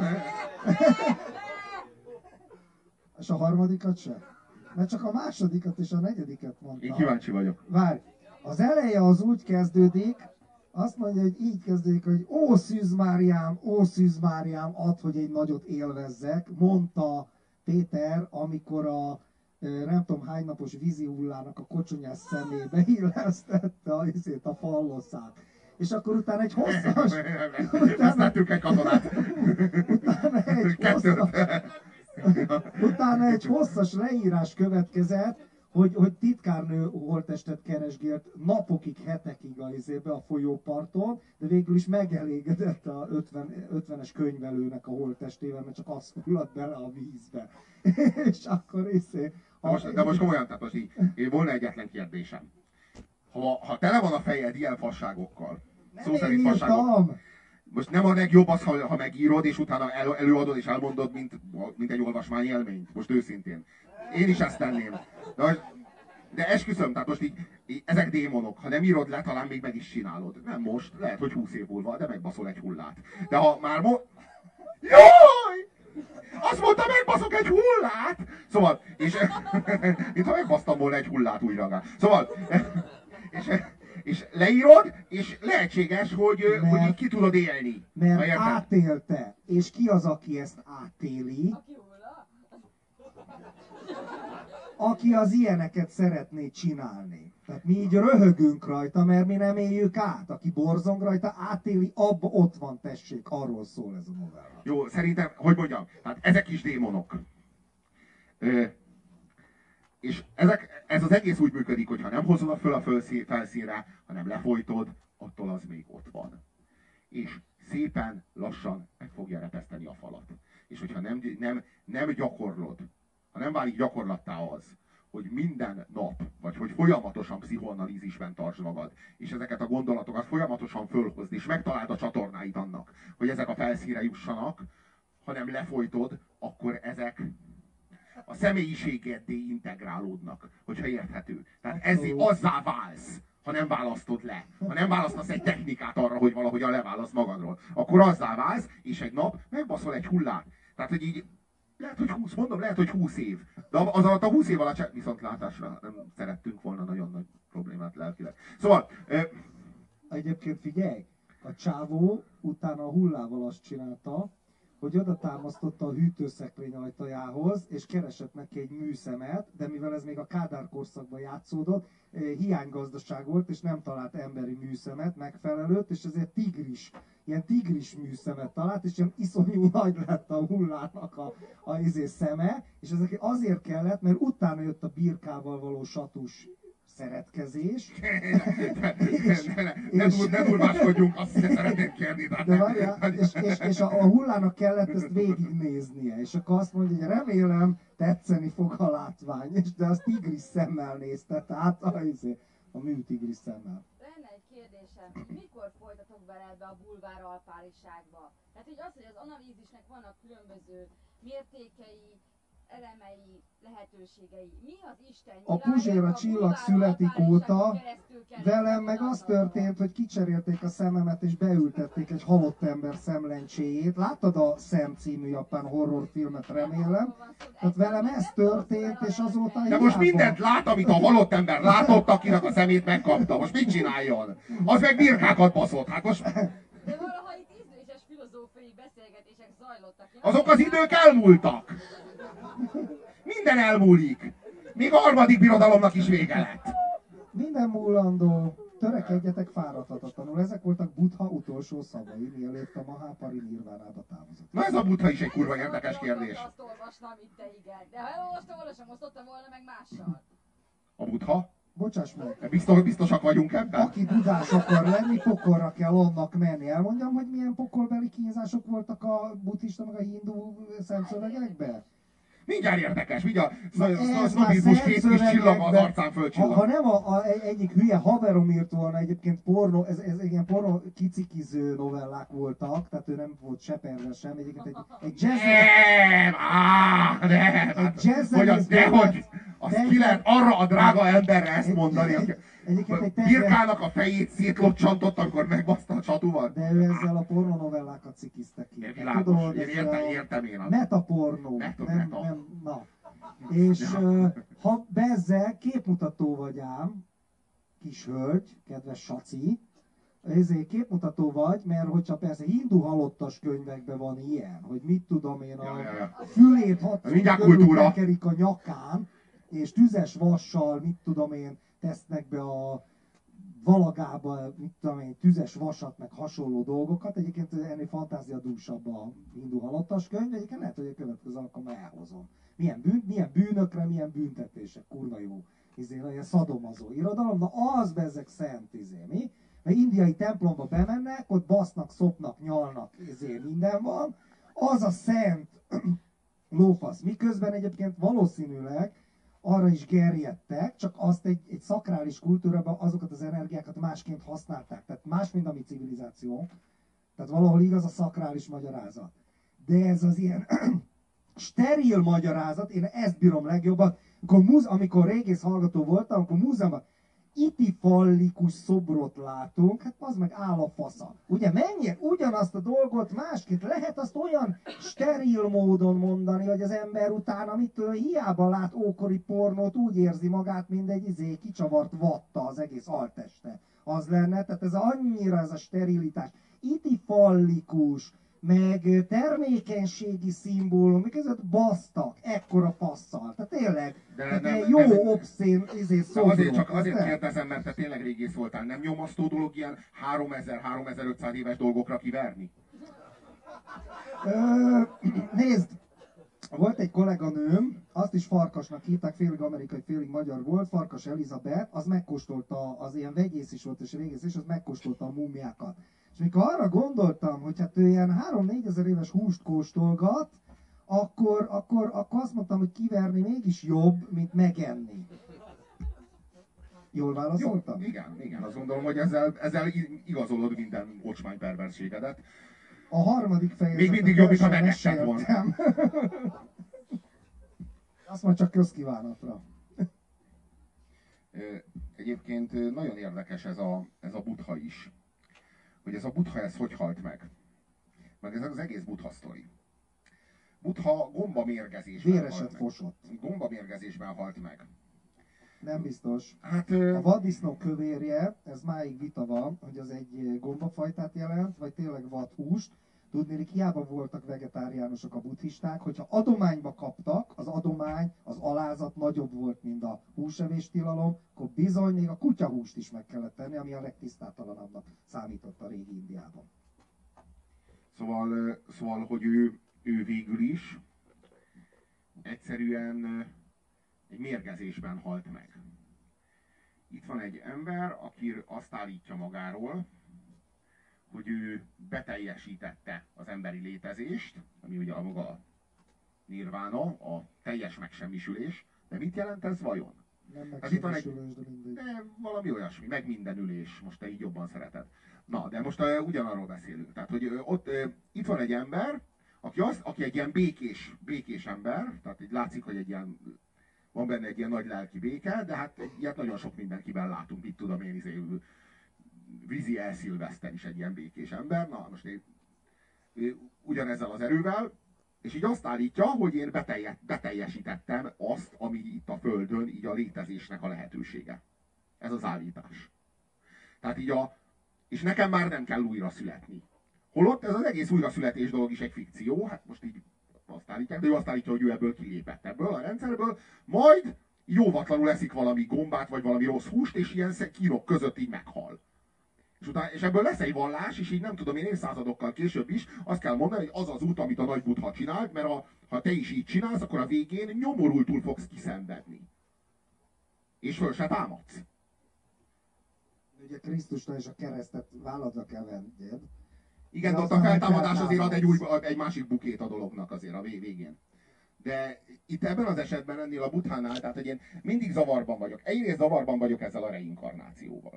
És a harmadikat sem? Mert csak a másodikat és a negyediket mondtam. Én kíváncsi vagyok. Várj, az eleje az úgy kezdődik, azt mondja, hogy így kezdődik, hogy ó Szűz Máriám, ó Szűz Máriám, add, hogy egy nagyot élvezzek, mondta Péter, amikor a nem tudom hány napos vízi hullának a kocsonyás szemébe illesztette a, a falloszát. És akkor utána egy hosszas... utána, egy katonát. Utána egy hosszas, utána egy hosszas leírás következett, hogy, hogy titkárnő holttestet keresgélt napokig, hetekig a izébe, a folyóparton, de végül is megelégedett a ötvenes könyvelőnek a holttestével, mert csak az fulladt bele a vízbe. És akkor izé... De most, de most komolyan, tehát most így, én volna egyetlen kérdésem. Ha, ha tele van a fejed ilyen fasságokkal, nem szó szerint fasságokkal, most nem a legjobb az, ha, ha megírod, és utána el, előadod és elmondod, mint, mint egy olvasmány élményt, most őszintén. Én is ezt tenném. De, de esküszöm, tehát most így, így, ezek démonok, ha nem írod le, talán még meg is csinálod. Nem most, lehet, hogy húsz év múlva, de megbaszol egy hullát. De ha már mo... Jaj! Azt mondta, megbaszok egy hullát! Szóval, és... mintha megbasztam volna egy hullát újra. Szóval... És, és leírod, és lehetséges, hogy, mert, hogy így ki tudod élni. Mert átélte. És ki az, aki ezt átéli? Aki az ilyeneket szeretné csinálni. Tehát mi így röhögünk rajta, mert mi nem éljük át. Aki borzong rajta, átéli, abba ott van, tessék, arról szól ez a novella. Jó, szerintem, hogy mondjam, hát ezek is démonok. Ö, és ezek, ez az egész úgy működik, hogy ha nem hozod föl a felszínre, hanem lefolytod, attól az még ott van. És szépen, lassan meg fogja repeszteni a falat. És hogyha nem, nem, nem gyakorlod, ha nem válik gyakorlattá az, hogy minden nap, vagy hogy folyamatosan pszichoanalízisben tartsd magad, és ezeket a gondolatokat folyamatosan fölhozd, és megtaláld a csatornáit annak, hogy ezek a felszínre jussanak, ha nem lefolytod, akkor ezek a személyiségeddé integrálódnak, hogyha érthető. Tehát ezért azzá válsz, ha nem választod le. Ha nem választasz egy technikát arra, hogy valahogyan leválasz magadról. Akkor azzá válsz, és egy nap megbaszol egy hullát. Tehát, hogy így Lehet, hogy húsz, mondom, lehet, hogy húsz év. De az alatt a húsz év alatt viszontlátásra nem szerettünk volna nagyon nagy problémát lelkileg. Szóval... Ö... Egyébként figyelj, a csávó utána a hullával azt csinálta, hogy oda támasztotta a hűtőszekrény ajtajához, és keresett neki egy műszemet, de mivel ez még a Kádár korszakban játszódott, hiánygazdaság volt, és nem talált emberi műszemet megfelelőt, és ezért tigris, ilyen tigris műszemet talált, és ilyen iszonyú nagy lett a hullának a, a izé szeme, és ezek azért kellett, mert utána jött a birkával való satús szeretkezés. Ne durváskodjunk, azt szeretnék kérni. De várjál, és, és, és a, a hullának kellett ezt végignéznie, és akkor azt mondja, hogy remélem tetszeni fog a látvány, és de az tigris szemmel nézte, tehát a, a mű tigris szemmel. Lenne egy kérdésem, mikor folytatok bele ebbe a bulvár alpáriságba? Tehát így az, hogy az analízisnek vannak különböző mértékei, elemei, lehetőségei. Mi az Isten A Puzséra csillag születik óta velem meg az történt, hogy kicserélték a szememet és beültették egy halott ember szemlencséjét. Láttad a Szem című japán horrorfilmet, remélem? Tehát velem ez történt, és azóta de most mindent lát, amit a halott ember látott, akinek a szemét megkapta. Most mit csináljon? Az meg birkákat baszott. Hát most... De valaha itt ízléses filozófiai beszélgetések zajlottak. Azok az idők elmúltak. Minden elmúlik. Még a harmadik birodalomnak is vége lett. Minden múlandó. Törekedjetek fáradhatatlanul. Ezek voltak Buddha utolsó szavai, mielőtt a Mahápari Nirvánába távozott. Na ez a Buddha is egy kurva érdekes kérdés. Azt olvastam itt, te igen. De ha elolvastam volna, sem osztottam volna meg mással. A Buddha? Bocsáss meg. Biztos, biztosak vagyunk ebben? Aki budás akar lenni, pokolra kell annak menni. Elmondjam, hogy milyen pokolbeli kínzások voltak a buddhista meg a hindu szentszövegekben? Mindjárt érdekes, mindjárt Ez sznobizmus két kis csillag az arcán fölcsillag. Ha, ha nem a, a, egyik hülye haverom írt volna, egyébként porno, ez, ez ilyen porno kicikiző novellák voltak, tehát ő nem volt se pervers sem, egyébként egy, egy jazz... Nem, áh, nem, egy jazz hogy az, dehogy, az ki lehet arra a drága emberre ezt mondani, hogy Birkának a fejét szétlocsantott, amikor megbaszta a csatúval. De ő ezzel a porno novellákat cikizte ki. Világos, Tudod, én értem, értem én. Metapornó. Meta, nem, meta. nem, na. És uh, ha bezzel képmutató vagy ám, kis hölgy, kedves saci, ezért képmutató vagy, mert hogyha persze hindu halottas könyvekben van ilyen, hogy mit tudom én, a ja, ja, ja. fülét hatszor körül kultúra. bekerik a nyakán, és tüzes vassal, mit tudom én, tesznek be a valagába, mit tudom én, tüzes vasat, meg hasonló dolgokat. Egyébként ennél fantáziadúsabb a hindu halottas könyv, egyébként lehet, hogy a következő alkalommal elhozom. Milyen, bűn, milyen bűnökre, milyen büntetések, kurva jó. Izé, ilyen szadomazó irodalom, na az bezzeg szent, izé, mi? Mert indiai templomba bemennek, ott basznak, szopnak, nyalnak, izé, minden van. Az a szent lófasz. Miközben egyébként valószínűleg arra is gerjedtek, csak azt egy, egy szakrális kultúrában azokat az energiákat másként használták. Tehát más, mint a mi civilizáció. Tehát valahol igaz a szakrális magyarázat. De ez az ilyen steril magyarázat, én ezt bírom legjobban. Amikor, múz, amikor régész hallgató voltam, amikor múzeumban itifallikus szobrot látunk, hát az meg áll a fasza. Ugye mennyire ugyanazt a dolgot másként lehet azt olyan steril módon mondani, hogy az ember utána mitől hiába lát ókori pornót, úgy érzi magát, mint egy izé kicsavart vatta az egész alteste. Az lenne, tehát ez annyira ez a sterilitás. Itifallikus, meg termékenységi szimbólum, miközött basztak, ekkora passzal. Tehát tényleg, de, tehát nem, jó nem, obszén izé szobrok. Azért csak azért kérdezem, mert te tényleg régész voltál. Nem nyomasztó dolog ilyen háromezer-háromezer-ötszáz éves dolgokra kiverni? Ö, nézd, volt egy kolléganőm, azt is Farkasnak hívták, félig amerikai, félig magyar volt, Farkas Elizabeth, az megkóstolta, az ilyen vegyész is volt és régész is, az megkóstolta a múmiákat. És mikor arra gondoltam, hogy hát ő ilyen három-négyezer éves húst kóstolgat, akkor, akkor, akkor azt mondtam, hogy kiverni mégis jobb, mint megenni. Jól válaszoltam? Jó, igen, igen, azt gondolom, hogy ezzel, ezzel igazolod minden ocsmány perverségedet. A harmadik fejezetet még mindig jobb, mint ha megetted volna. Azt majd csak közkívánatra. Egyébként nagyon érdekes ez a, ez a Buddha is. Hogy ez a Buddha, ez hogy halt meg. Meg ez az egész Buddha sztori. Buddha gombamérgezésben Véreset halt meg. fosott. Gombamérgezésben halt meg. Nem biztos. Hát, A vaddisznó kövérje, ez máig vita van, hogy az egy gombafajtát jelent, vagy tényleg vadhúst. Tudnélik, hiába voltak vegetáriánusok a buddhisták, hogyha adományba kaptak, az adomány, az alázat nagyobb volt, mint a húsevés tilalom, akkor bizony még a kutyahúst is meg kellett tenni, ami a legtisztátalanabbnak számított a régi Indiában. Szóval, szóval hogy ő, ő végül is egyszerűen egy mérgezésben halt meg. Itt van egy ember, aki azt állítja magáról, hogy ő beteljesítette az emberi létezést, ami ugye a maga nirvána, a teljes megsemmisülés. De mit jelent ez vajon? Nem Hát itt van egy, megsemmisülés, de mindegy. de valami olyasmi, megmindenülés, most te így jobban szereted. Na, de most uh, ugyanarról beszélünk. Tehát, hogy uh, ott uh, itt van egy ember, aki, az, aki egy ilyen békés, békés ember, tehát így látszik, hogy egy ilyen, van benne egy ilyen nagy lelki béke, de hát ilyet nagyon sok mindenkiben látunk, mit tudom én, izé, Vízi elszilveszter is egy ilyen békés ember. Na, most én, én ugyanezzel az erővel, és így azt állítja, hogy én betelje, beteljesítettem azt, ami itt a Földön, így a létezésnek a lehetősége. Ez az állítás. Tehát így a, és nekem már nem kell újra születni. Holott ez az egész újraszületés dolog is egy fikció, hát most így azt állítják, de ő azt állítja, hogy ő ebből kilépett ebből a rendszerből, majd jóvatlanul eszik valami gombát, vagy valami rossz húst, és ilyen kínok között így meghal. És, utána, és ebből lesz egy vallás, és így nem tudom én évszázadokkal később is azt kell mondani, hogy az az út, amit a nagy Buddha csinált, mert a, ha te is így csinálsz, akkor a végén nyomorultul fogsz kiszenvedni. És föl se támadsz. Ugye Krisztusnál is a keresztet válladra kell venned. Igen, de ott a feltámadás azért ad egy, új, egy másik bukét a dolognak azért a végén. De itt ebben az esetben ennél a Buddhánál, tehát hogy én mindig zavarban vagyok. Egyrészt zavarban vagyok ezzel a reinkarnációval.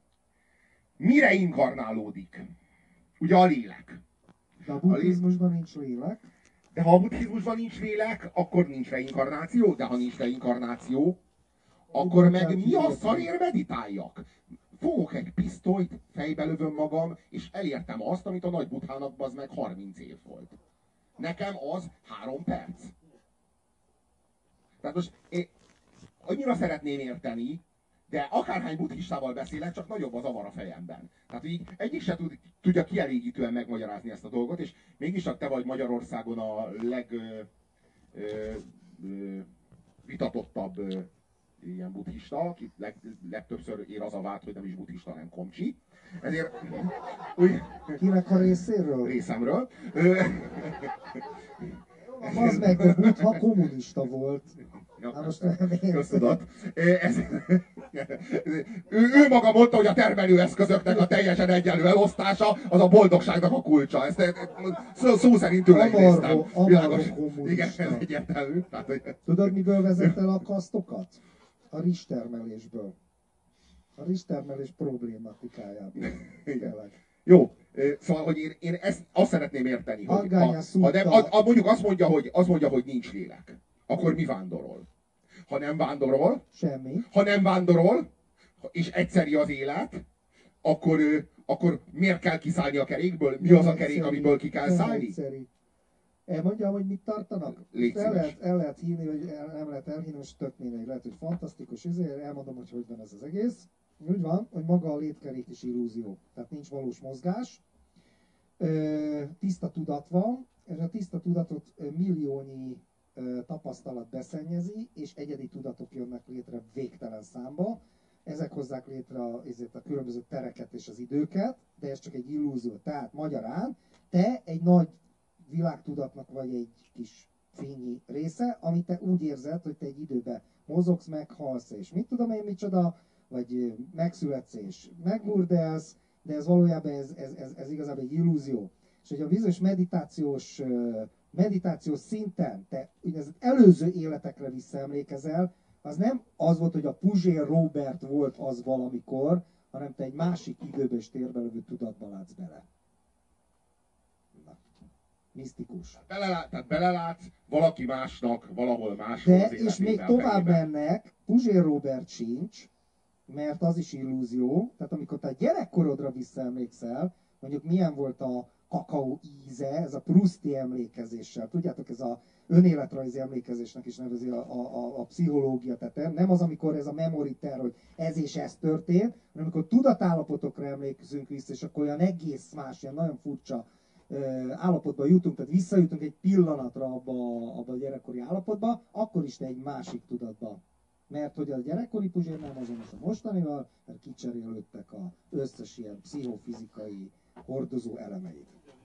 Mi reinkarnálódik? Ugye a lélek. De a buddhizmusban nincs lélek. De ha a buddhizmusban nincs lélek, akkor nincs reinkarnáció, de ha nincs reinkarnáció, akkor meg mi a szarért meditáljak? Fogok egy pisztolyt, fejbe lövöm magam, és elértem azt, amit a nagy Buddhának bazd meg harminc év volt. Nekem az három perc. Tehát most én annyira szeretném érteni, de akárhány buddhistával beszélek, csak nagyobb az avar a fejemben. Tehát így egyik se tud, tudja kielégítően megmagyarázni ezt a dolgot, és mégis csak te vagy Magyarországon a leg ö, ö, ö, vitatottabb ö, ilyen buddhista, akit leg, legtöbbször ér az a vád, hogy nem is buddhista, hanem komcsi. Ezért úgy, kinek a részéről? Részemről. Az meg a Buddha kommunista volt. Ja, hát most nem én. Köztudat. Ez, ő, ő maga mondta, hogy a termelőeszközöknek a teljesen egyenlő elosztása az a boldogságnak a kulcsa. Ezt szó, szó szerint tőle néztem. Világos. Igen, ez egyértelmű. Tehát, hogy... Tudod, miből vezet el a kasztokat? A rizstermelésből. A rizstermelés problématikájából. Tényleg. Jó, szóval, hogy én, én ezt azt szeretném érteni, hogy ha, ha nem, a, a, mondjuk azt mondja, hogy, azt mondja, hogy nincs lélek, akkor mi vándorol? Ha nem vándorol, semmi. Ha nem vándorol, és egyszeri az élet, akkor, akkor miért kell kiszállni a kerékből? Mi nem az a kerék, egyszeri, amiből ki kell szállni? Egyszeri. Elmondjam, hogy mit tartanak? El lehet, el lehet hinni, vagy el, nem lehet elhinni, most tök mindegy, lehet, hogy fantasztikus, ezért elmondom, hogy hogy van ez az egész. Úgy van, hogy maga a létkerék is illúzió, tehát nincs valós mozgás, tiszta tudat van, és a tiszta tudatot milliónyi tapasztalat beszennyezi, és egyedi tudatok jönnek létre végtelen számba. Ezek hozzák létre a, a különböző tereket és az időket, de ez csak egy illúzió. Tehát magyarán te egy nagy világtudatnak vagy egy kis fényi része, amit te úgy érzed, hogy te egy időben mozogsz, meghalsz, és mit tudom én micsoda, vagy megszületsz és megburdelsz, de ez valójában ez, ez, ez, ez igazából egy illúzió. És hogy a bizonyos meditációs, meditációs szinten te úgynevezett előző életekre visszaemlékezel, az nem az volt, hogy a Puzsér Robert volt az valamikor, hanem te egy másik időben és térben lövő tudatba látsz bele. Na. Misztikus. Belelát, tehát belelátsz valaki másnak, valahol máshol de, az és még tovább mennek, Puzsér Robert sincs, mert az is illúzió. Tehát amikor te a gyerekkorodra visszaemlékszel, mondjuk milyen volt a kakaó íze, ez a pruszti emlékezéssel. Tudjátok, ez a önéletrajzi emlékezésnek is nevezi a, a, a, a pszichológia. Tehát nem az, amikor ez a memory terror, hogy ez és ez történt, hanem amikor tudatállapotokra emlékezünk vissza, és akkor olyan egész más, ilyen nagyon furcsa állapotba jutunk, tehát visszajutunk egy pillanatra abba, abba a gyerekkori állapotba, akkor is te egy másik tudatba. Mert hogy a gyerekkori Puzsér nem azonos a mostanival, mert kicserélődtek az összes ilyen pszichofizikai hordozó elemeit.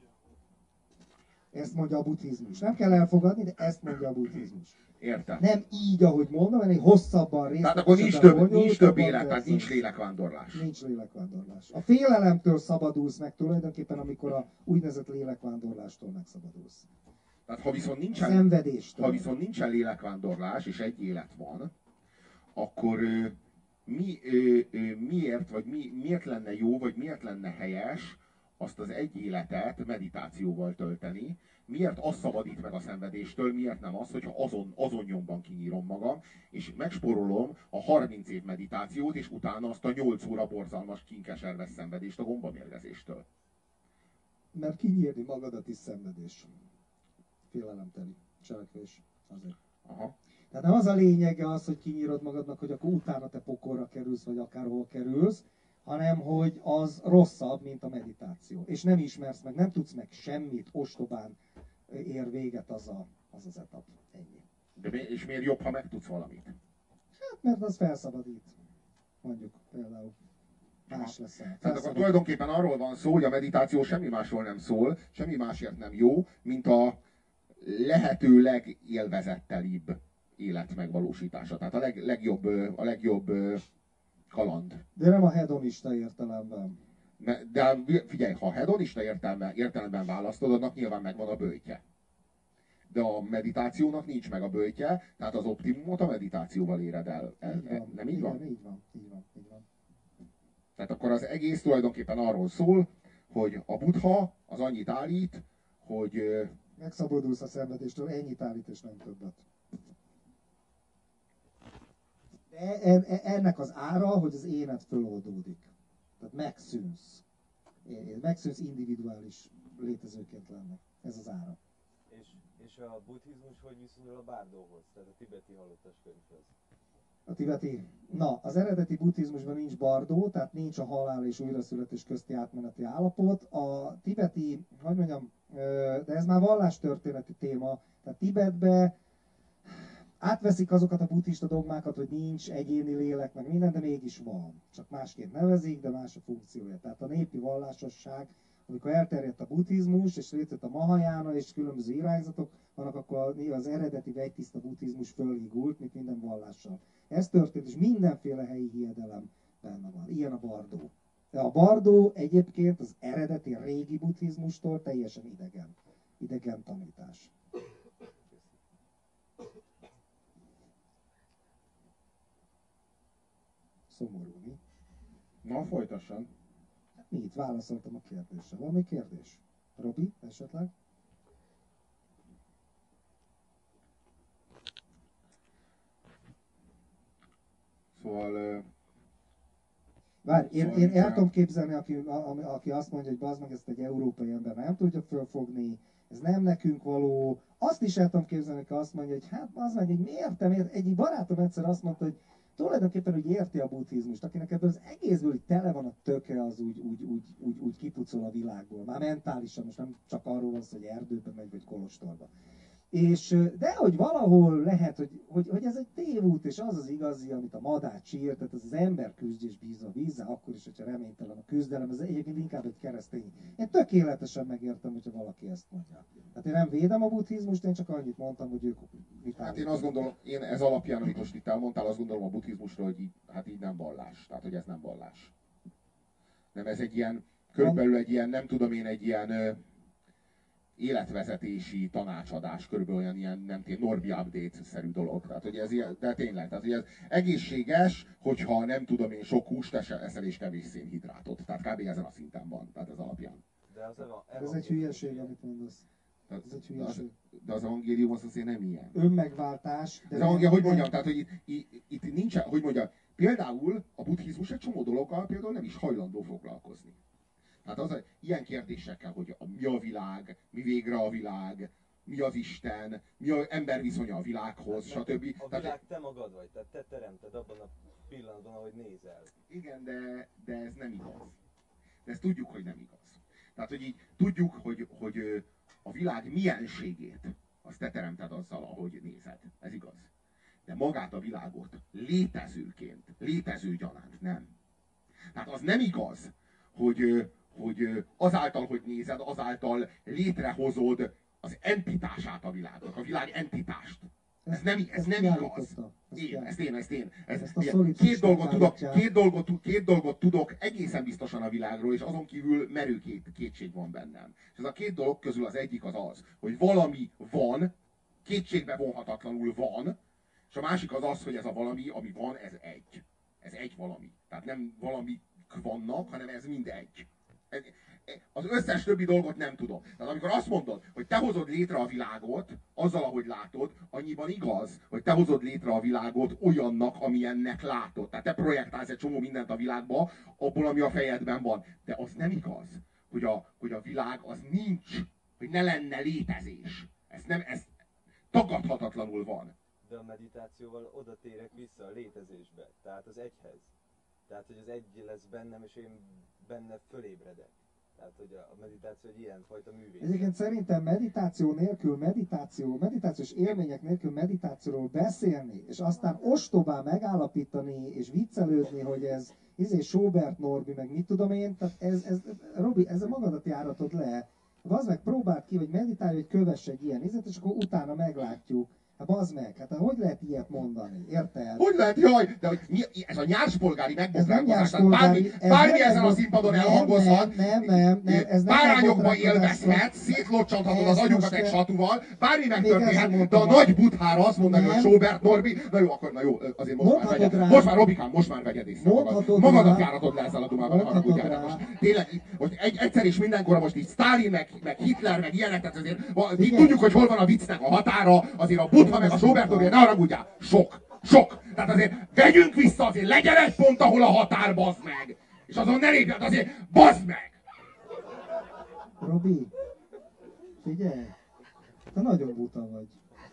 Ezt mondja a buddhizmus. Nem kell elfogadni, de ezt mondja a buddhizmus. Értem. Nem így, ahogy mondom, hanem egy hosszabban részletesebben. Tehát akkor nincs több, nincs több élet, tehát nincs lélekvándorlás. Nincs lélekvándorlás. A félelemtől szabadulsz meg tulajdonképpen, amikor a úgynevezett lélekvándorlástól megszabadulsz. Tehát ha viszont nincsen, Szenvedéstől. ha viszont nincsen lélekvándorlás, és egy élet van, akkor ö, mi, ö, ö, miért, vagy mi, miért lenne jó, vagy miért lenne helyes azt az egy életet meditációval tölteni? Miért az szabadít meg a szenvedéstől, miért nem az, hogyha azon, azon nyomban kinyírom magam, és megsporolom a harminc év meditációt, és utána azt a nyolc óra borzalmas, kinkeserves szenvedést a gombamérgezéstől? Mert kinyírni magadat is szenvedés. Félelemteli cselekvés. Azért. Aha. Tehát nem az a lényege az, hogy kinyírod magadnak, hogy akkor utána te pokolra kerülsz, vagy akárhol kerülsz, hanem hogy az rosszabb, mint a meditáció. És nem ismersz meg, nem tudsz meg semmit, ostobán ér véget az a, az, az etap. Ennyi. De mi, és miért jobb, ha megtudsz valamit? Hát mert az felszabadít. Mondjuk például. Más leszel. Tehát akkor tulajdonképpen arról van szó, hogy a meditáció semmi másról nem szól, semmi másért nem jó, mint a lehető legélvezettelibb élet megvalósítása. Tehát a leg, legjobb, a legjobb kaland. De nem a hedonista értelemben. De figyelj, ha hedonista értelme, értelemben választod, annak nyilván megvan a böjtje. De a meditációnak nincs meg a böjtje, tehát az optimumot a meditációval éred el. Így van. Nem így van? Igen, így van, így van, így van. Tehát akkor az egész tulajdonképpen arról szól, hogy a Buddha az annyit állít, hogy megszabadulsz a szenvedéstől, ennyit állít és nem többet. De ennek az ára, hogy az énet föloldódik. Tehát megszűnsz. Megszűnsz individuális létezőként lenni. Ez az ára. És, és a buddhizmus hogy viszonyul a bárdóhoz, tehát a tibeti halottas könyvhöz? A tibeti... Na, az eredeti buddhizmusban nincs bardó, tehát nincs a halál és újraszületés közti átmeneti állapot. A tibeti, hogy mondjam, de ez már vallástörténeti téma, tehát Tibetbe átveszik azokat a buddhista dogmákat, hogy nincs egyéni lélek, meg minden, de mégis van. Csak másként nevezik, de más a funkciója. Tehát a népi vallásosság, amikor elterjedt a buddhizmus, és létrejött a Mahajána, és különböző irányzatok vannak, akkor az eredeti vegytiszta buddhizmus fölhigult, mint minden vallással. Ez történt, és mindenféle helyi hiedelem benne van. Ilyen a bardó. De a bardó egyébként az eredeti régi buddhizmustól teljesen idegen. Idegen tanítás. Szomorú, mi? Na, folytasson. Mi itt válaszoltam a kérdésre. Van még kérdés? Robi, esetleg? Szóval... Várj, én, szóval én el tudom képzelni, aki, a, aki azt mondja, hogy bazd meg, ezt egy európai ember nem tudja fölfogni, ez nem nekünk való. Azt is el tudom képzelni, aki azt mondja, hogy hát bazd meg, így értem, értem. Egy barátom egyszer azt mondta, hogy tulajdonképpen úgy érti a buddhizmust, akinek ebből az egészből így tele van a töke, az úgy, úgy, úgy, úgy, úgy kipucol a világból. Már mentálisan, most nem csak arról van szó, hogy erdőbe megy, vagy kolostorba. És, de hogy valahol lehet, hogy, hogy, hogy ez egy tévút, és az az igazi, amit a madár sír, tehát ez az ember küzdj és bíz a vízzel, akkor is, hogyha reménytelen a küzdelem, ez egyébként inkább egy keresztény. Én tökéletesen megértem, hogyha valaki ezt mondja. Tehát én nem védem a buddhizmust, én csak annyit mondtam, hogy ők mit Hát én azt gondolom, én ez alapján, amit most itt elmondtál, azt gondolom a buddhizmusról, hogy így, hát így nem vallás. Tehát, hogy ez nem vallás. Nem, ez egy ilyen, körülbelül egy ilyen, nem tudom én, egy ilyen életvezetési tanácsadás, körülbelül olyan ilyen, nem tudom, Norbi update-szerű dolog. Tehát, hogy ez ilyen, de tényleg, tehát, hogy ez egészséges, hogyha nem tudom én sok húst eszel és kevés szénhidrátot. Tehát kb. Ezen a szinten van, tehát ez alapján. De az eva, Ez egy hülyeség, amit mondasz. Tehát, Ez egy de, az, hülyeség. de az evangélium az azért nem ilyen. Önmegváltás. De Az evangélium, hogy nem- mondjam, tehát, hogy itt, itt, itt nincsen, hogy mondjam, például a buddhizmus egy csomó dologgal például nem is hajlandó foglalkozni. Tehát az, ilyen kérdésekkel, hogy a, mi a világ, mi végre a világ, mi az Isten, mi az ember viszonya a világhoz, Hát, stb. A Tehát, világ te magad vagy, tehát te teremted abban a pillanatban, ahogy nézel. igen, de, de ez nem igaz. De ezt tudjuk, hogy nem igaz. Tehát, hogy így tudjuk, hogy, hogy ö, a világ mienségét azt te teremted azzal, ahogy nézed. Ez igaz. De magát a világot létezőként, létező gyanánt nem. Tehát az nem igaz, hogy, ö, hogy ö, azáltal, hogy nézed, azáltal létrehozod az entitását a világnak, a világ entitást. Ez nem, ez nem igaz. Én, ezt én, ezt én. Ez, Ezt a ugye, szolid két, dolgot tudok, állítják. két, dolgot, tud- két dolgot tudok egészen biztosan a világról, és azon kívül merő két, kétség van bennem. És ez a két dolog közül az egyik az az, hogy valami van, kétségbe vonhatatlanul van, és a másik az az, hogy ez a valami, ami van, ez egy. Ez egy valami. Tehát nem valamik vannak, hanem ez mind egy. Ez- Az összes többi dolgot nem tudom. Tehát amikor azt mondod, hogy te hozod létre a világot, azzal, ahogy látod, annyiban igaz, hogy te hozod létre a világot olyannak, amilyennek látod. Tehát te projektálsz egy csomó mindent a világba, abból, ami a fejedben van. De az nem igaz, hogy a, hogy a világ az nincs, hogy ne lenne létezés. Ez nem, ez tagadhatatlanul van. De a meditációval oda térek vissza a létezésbe, tehát az egyhez. Tehát, hogy az egy lesz bennem, és én benne fölébredek. Tehát, hogy a meditáció egy ilyenfajta művész. Egyébként szerintem meditáció nélkül, meditáció, meditációs élmények nélkül meditációról beszélni, és aztán ostobán megállapítani, és viccelődni, hogy ez izé Sobert Norbi, meg mit tudom én, tehát ez, ez Robi, ezzel magadat járatod le. Bazd meg, próbáld ki, hogy meditálj, hogy kövess egy ilyen izet, és akkor utána meglátjuk. Hát bazd meg, hát hogy lehet ilyet mondani, érted? Hogy lehet, jaj, de hogy mi, ez a nyárspolgári Ez nem megbotránkozás, tehát nyárspolgári, bármi, ez bármi nem ezen a megbot- színpadon nem, elhangozhat, nem, nem, nem, nem, ez nem bárányokba megbotrákozás van. élvezhetsz, szétlocsanthatod Ez az agyukat most egy ne- satúval, bármi Még ezt megtörténhet, de mondtam. a nagy buthára azt mondani, hogy Nem. Sobert Norbi, na jó, akkor na jó, azért most már Mondhatod vegyed. rá. Most már Robikám, most már vegyed észre magad. Mondhatod Magadat rá. járatod le ezzel a dumával, ne Mondhatod haragudjál, de rá. most tényleg, hogy egy, egyszer és mindenkorra most így Sztálin, meg, meg Hitler, meg ilyenek, tehát azért va- így Igen. tudjuk, hogy hol van a viccnek a határa, azért a butha meg a Sobert Norbi, ne haragudjál, sok. Sok! Tehát azért vegyünk vissza, azért legyen egy pont, ahol a határ, bazd meg! És azon ne lépjed, azért bazd meg! Robi, figyelj, te nagyon buta vagy.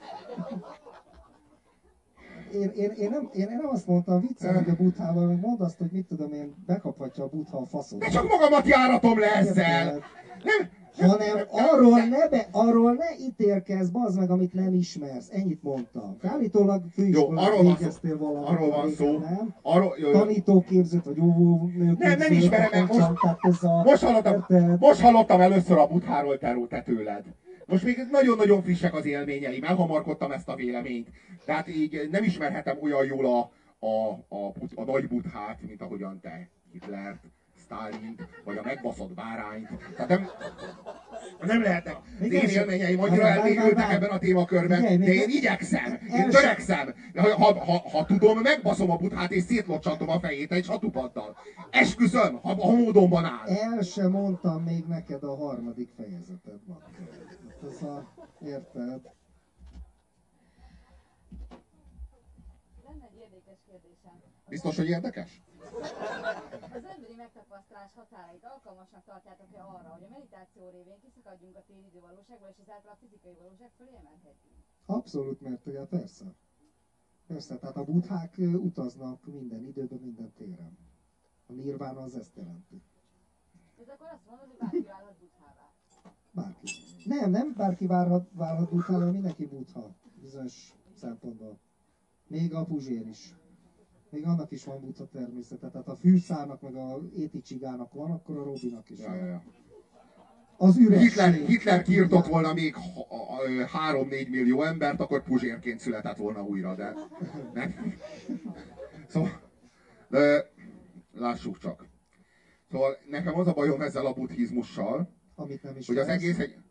Én, én, én, nem, én, én nem azt mondtam viccel, hogy a buthával, meg mondd azt, hogy mit tudom én, bekaphatja a butha a faszot. De csak magamat járatom le ezzel! Érted? Nem, Hanem arról ne, be, arról ne ítélkezz, bazd meg, amit nem ismersz. Ennyit mondtam. Te állítólag Jó, arról főiskolát van szó. végeztél valamit. Arról van régen, szó. Nem? Arról, jó, jó. Tanítóképzőt, vagy óvónőképzőt. Nem, nem ismerem meg, most, tehát ez a, most, hallottam, érted? most hallottam először a butháról te, te tőled. Most még nagyon-nagyon frissek az élményeim, elhamarkodtam ezt a véleményt. Tehát így nem ismerhetem olyan jól a, a, a, a nagy buthát, mint ahogyan te Hitlert, Sztálint, vagy a megbaszott bárányt. Tehát nem, nem lehetnek. Az én élményeim annyira elmélyültek ebben a témakörben, de én igyekszem, én törekszem. Ha, ha, ha, ha tudom, megbaszom a buthát és szétlocsantom a fejét egy satupaddal. Esküszöm, ha a módonban áll. El sem mondtam még neked a harmadik fejezetet, bakker. Hát ez a, érted? Lenne egy érdekes kérdésem. Biztos, hogy érdekes? Az emberi megtapasztalás határait alkalmasnak tartjátok-e arra, hogy a meditáció révén kiszakadjunk a téridő valóságból, és ezáltal a fizikai valóság fölé emelkedjünk? Abszolút, mert ugye persze. Persze, tehát a buthák ö, utaznak minden időben, minden téren. A nirvána az ezt jelenti. Ez akkor azt mondod, hogy bárki válhat buthává. Bárki. Nem, nem bárki válhat, válhat buthá, hanem mindenki butha. Bizonyos szempontból. Még a Puzsér is. Még annak is van butha természete. Tehát a fűszának, meg a éticsigának van, akkor a Robinak is Ja, van. ja, ja. Az üresség. Hitler, Hitler kiirtott volna még három-négy millió embert, akkor Puzsérként született volna újra, de nem. Szóval, de, lássuk csak. Szóval nekem az a bajom ezzel a buddhizmussal, Amit nem is hogy az lesz. egész egy...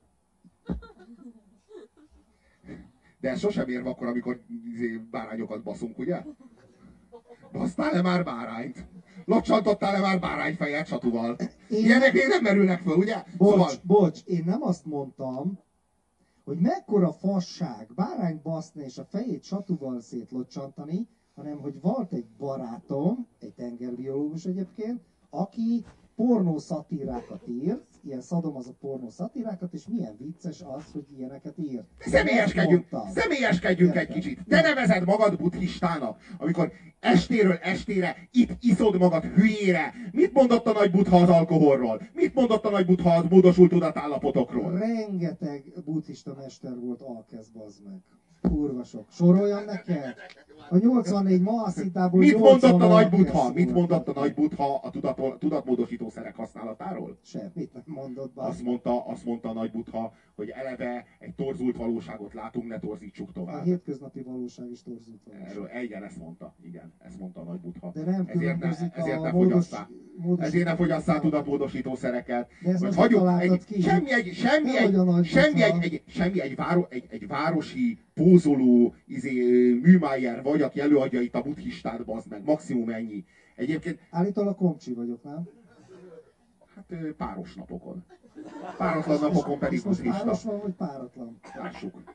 De ez sosem ér akkor, amikor izé, bárányokat baszunk, ugye? Basztál-e már bárányt? Locsantottál-e már bárányfejet satúval? Én- Ilyenek még nem merülnek föl, ugye? Bocs, Szóval, bocs, én nem azt mondtam, hogy mekkora fasság bárány baszni és a fejét satúval szétlocsantani, hanem hogy volt egy barátom, egy tengerbiológus egyébként, aki pornó szatírákat írt, ilyen szadomazó pornó szatírákat, és milyen vicces az, hogy ilyeneket írt. Személyeskedjünk, személyeskedjünk egy kicsit. Te nevezed magad buddhistának, amikor estéről estére itt iszod magad hülyére. Mit mondott a nagy buddha az alkoholról? Mit mondott a nagy buddha az módosult tudatállapotokról? Rengeteg buddhista mester volt, alkezd, bazd meg. Kurva sok. Soroljam neked? A nyolcvannégy Mahasiddhából Mit mondott a nagy alkezd buddha? volt. Mit mondott a nagy buddha a tudat, tudatmódosító szerek használatáról? Semmit nem mondott, bazd Azt meg. mondta, azt mondta a nagy buddha, hogy eleve egy torzult valóságot látunk, ne torzítsuk A tovább. hétköznapi valóság is torzult valóság. Erről, igen, ezt mondta. Igen, ezt mondta a nagy buddha. De nem Ezért ne, különbözik ezért ne a módos, fogyasszál. módosító... Ezért ne fogyasszál tudatmódosító szereket. De ezt Vagy most hagyjuk, találtad egy, ki. semmi egy, semmi Nehogy a egy, nagy semmi egy, buddha. egy, semmi egy, váro, egy, egy városi pózoló izé, műmájer vagy, aki előadja itt a buddhistát, bazd meg. Maximum ennyi. Egyébként, Állítólag komcsi vagyok, nem? hát ö, páros napokon. Páratlan napokon pedig És most buddhista. páros van, vagy páratlan? Lássuk.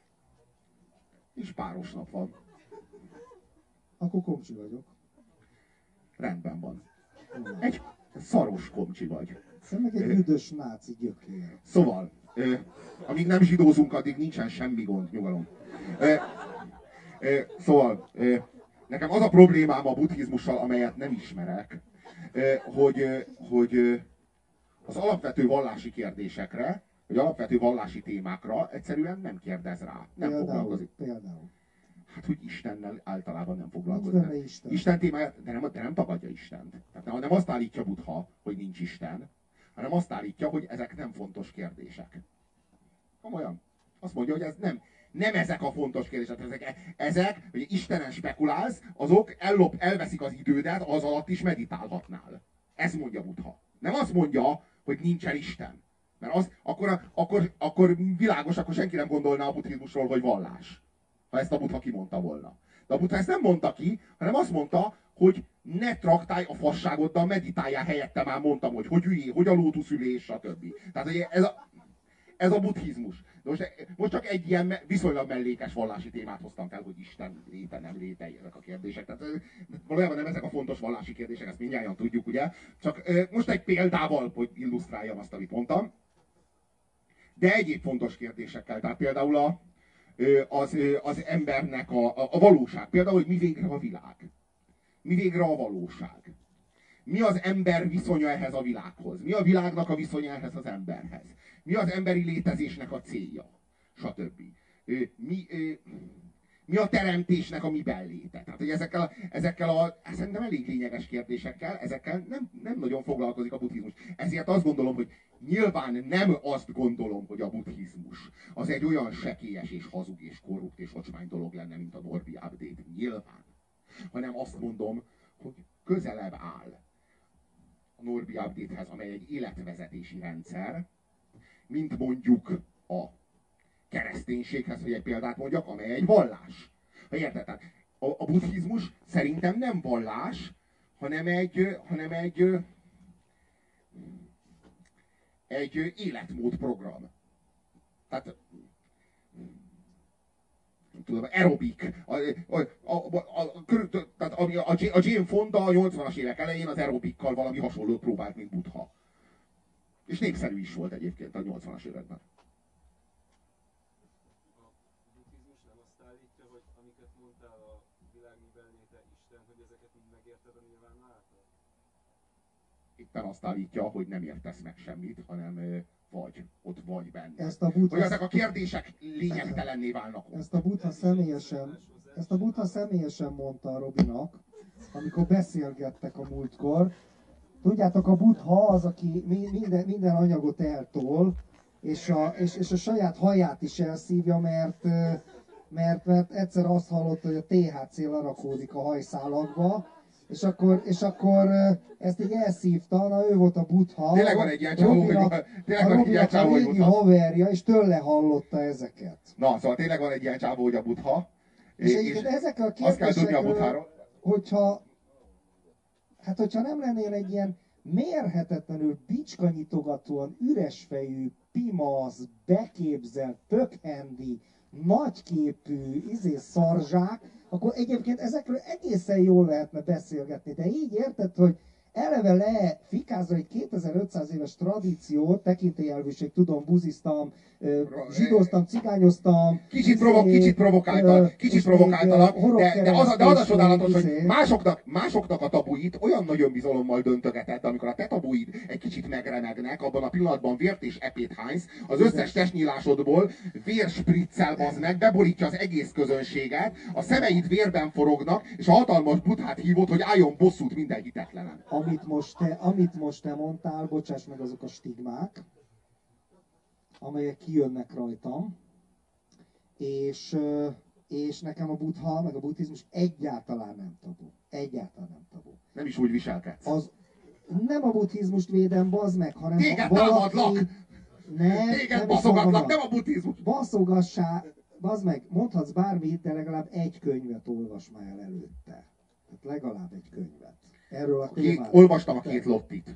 És páros nap van. Akkor komcsi vagyok. Rendben van. Egy szaros komcsi vagy. Te meg egy üdös náci gyökér. Szóval, ö, amíg nem zsidózunk, addig nincsen semmi gond, nyugalom. Ö, ö, szóval, ö, nekem az a problémám a buddhizmussal, amelyet nem ismerek, ö, hogy, ö, hogy ö, az alapvető vallási kérdésekre, vagy alapvető vallási témákra egyszerűen nem kérdez rá. Nem Például, foglalkozik. például. Hát, hogy Istennel általában nem Nincs foglalkozik. benne Isten. Isten témáját, de nem, de nem tagadja Istent. Tehát nem, nem azt állítja Buddha, hogy nincs Isten, hanem azt állítja, hogy ezek nem fontos kérdések. Komolyan. Azt mondja, hogy ez nem, nem ezek a fontos kérdések. Ezek, ezek hogy Istenen spekulálsz, azok ellop, elveszik az idődet, az alatt is meditálhatnál. Ez mondja Buddha. Nem azt mondja, hogy nincsen Isten. Mert az, akkor, akkor, akkor világos, akkor senki nem gondolná a buddhizmusról, hogy vallás. Ha ezt a Buddha kimondta volna. De a Buddha ezt nem mondta ki, hanem azt mondta, hogy ne traktálj a fasságoddal, meditáljál helyette, már mondtam, hogy hogy üljél, hogy a lótuszülés, stb. Tehát hogy ez a, ez a buddhizmus. De most, most csak egy ilyen viszonylag mellékes vallási témát hoztam fel, hogy Isten léte, nem léte, ezek a kérdések. Tehát valójában nem ezek a fontos vallási kérdések, ezt mindjárt tudjuk, ugye? Csak most egy példával, hogy illusztráljam azt, amit mondtam. De egyéb fontos kérdésekkel, tehát például a Az, az embernek a, a, a valóság. Például, hogy mi végre a világ. Mi végre a valóság. Mi az ember viszonya ehhez a világhoz. Mi a világnak a viszonya ehhez az emberhez. Mi az emberi létezésnek a célja. Stb. Mi, mi a teremtésnek a miben léte. Tehát, hogy ezekkel a, ezekkel a szerintem elég lényeges kérdésekkel, ezekkel nem, nem nagyon foglalkozik a buddhizmus. Ezért azt gondolom, hogy nyilván nem azt gondolom, hogy a buddhizmus az egy olyan sekélyes és hazug és korrupt és ocsmány dolog lenne, mint a Norbi Update. Nyilván. Hanem azt mondom, hogy közelebb áll a Norbi Update-hez, amely egy életvezetési rendszer, mint mondjuk a kereszténységhez, hogy egy példát mondjak, amely egy vallás. Ha érted? A, a buddhizmus szerintem nem vallás, hanem egy, hanem egy, egy életmódprogram. Tehát, nem tudom, aerobik. A, a, a, a, a, a, a Jane Fonda a nyolcvanas évek elején az aerobikkal valami hasonlót próbált, mint Buddha. És népszerű is volt egyébként a nyolcvanas években. Éppen azt állítja, hogy nem értesz meg semmit, hanem vagy, ott vagy benne. Ezt a Buddha... Hogy ezek a kérdések lényegtelenné válnak. Ezt a Buddha személyesen, ezt a Buddha személyesen mondta a Robinak, amikor beszélgettek a múltkor. Tudjátok, a Buddha az, aki minden, minden anyagot eltol, és a, és, és a saját haját is elszívja, mert, mert, mert egyszer azt hallotta, hogy a té há cé lerakódik a hajszálakba, és akkor, és akkor ezt így elszívta, na ő volt a Buddha. Tényleg van egy ilyen csávó, hogy a Robinak a régi haverja, és tőle hallotta ezeket. Na, szóval tényleg van egy ilyen csávó, hogy a Buddha. És, és, és ezekkel a kérdésekről, hogyha, hát hogyha nem lennél egy ilyen mérhetetlenül bicskanyitogatóan üresfejű, pimasz, beképzelt, tökhendi, nagyképű, izé szarzsák, akkor egyébként ezekről egészen jól lehetne beszélgetni. De így érted, hogy eleve lefikázza egy kétezer-ötszáz éves tradíciót, tekintélyelvűség, tudom, buziztam, zsidóztam, cigányoztam. Kicsit, provo- kicsit provokáltal, kicsit provokáltalak, de, de, az, de az a csodálatos, hogy másoknak, másoknak a tabuit olyan nagy önbizalommal döntögeted, de amikor a te tabuid egy kicsit megremegnek, abban a pillanatban vért és epét hánysz, az összes testnyílásodból vérspriccel bazd meg, beborítja az egész közönséget, a szemeid vérben forognak, és a hatalmas buthát hívod, hogy álljon bosszút minden hitetlenen. Amit most te, amit most te mondtál, bocsáss meg, azok a stigmák, amelyek kijönnek rajtam, és, és nekem a buddha, meg a buddhizmus egyáltalán nem tabu. Egyáltalán nem tabu. Nem is úgy viselkedsz. Az, nem a buddhizmust védem, bazd meg, hanem Téged valaki... támadlak! Nem, Téged nem baszogatlak, nem a buddhizmus! Baszogassá, bazd meg, mondhatsz bármit, de legalább egy könyvet olvas már el előtte. Tehát legalább egy könyvet. Erről a Két, témáról. olvastam a két lottit.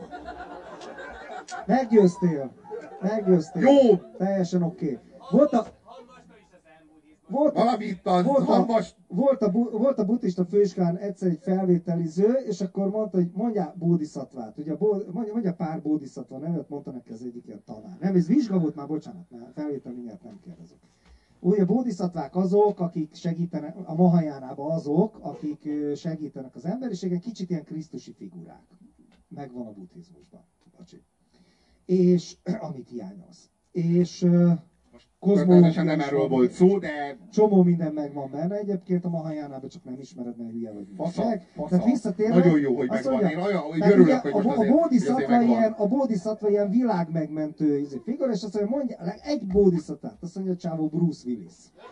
Meggyőztél. Meggyőztél. Jó! Teljesen oké. Okay. Volt a... Volt a, Valami itt az volt, a, hamvas... volt, a, volt a buddhista főiskolán egyszer egy felvételiző, és akkor mondta, hogy mondjál bódiszattvát. Ugye mondja, mondja pár bódiszatva nevet, mondta neki az egyik ilyen tanár. Nem, ez vizsga volt már, bocsánat, mert felvétel mindjárt nem kérdezek. Ugye a bódiszattvák azok, akik segítenek, a Mahajánában azok, akik segítenek az emberiségen, kicsit ilyen krisztusi figurák. Megvan a buddhizmusban. Bocsi. És amit hiányolsz. És Természetesen nem erről volt szó, de... Csomó minden megvan benne, egyébként a Mahajánában csak nem ismered, mert hülye vagy. Fasza, Tehát visszatérve... Nagyon jó, hogy megvan. Mondja, Én olyan, hogy tehát örülök, hogy a, most a, azért, bódiszatva azért ilyen, megvan. a bódiszatva ilyen világmegmentő izé, figura, és azt mondja, mondja egy bódiszatvát, azt mondja a csávó Bruce Willis.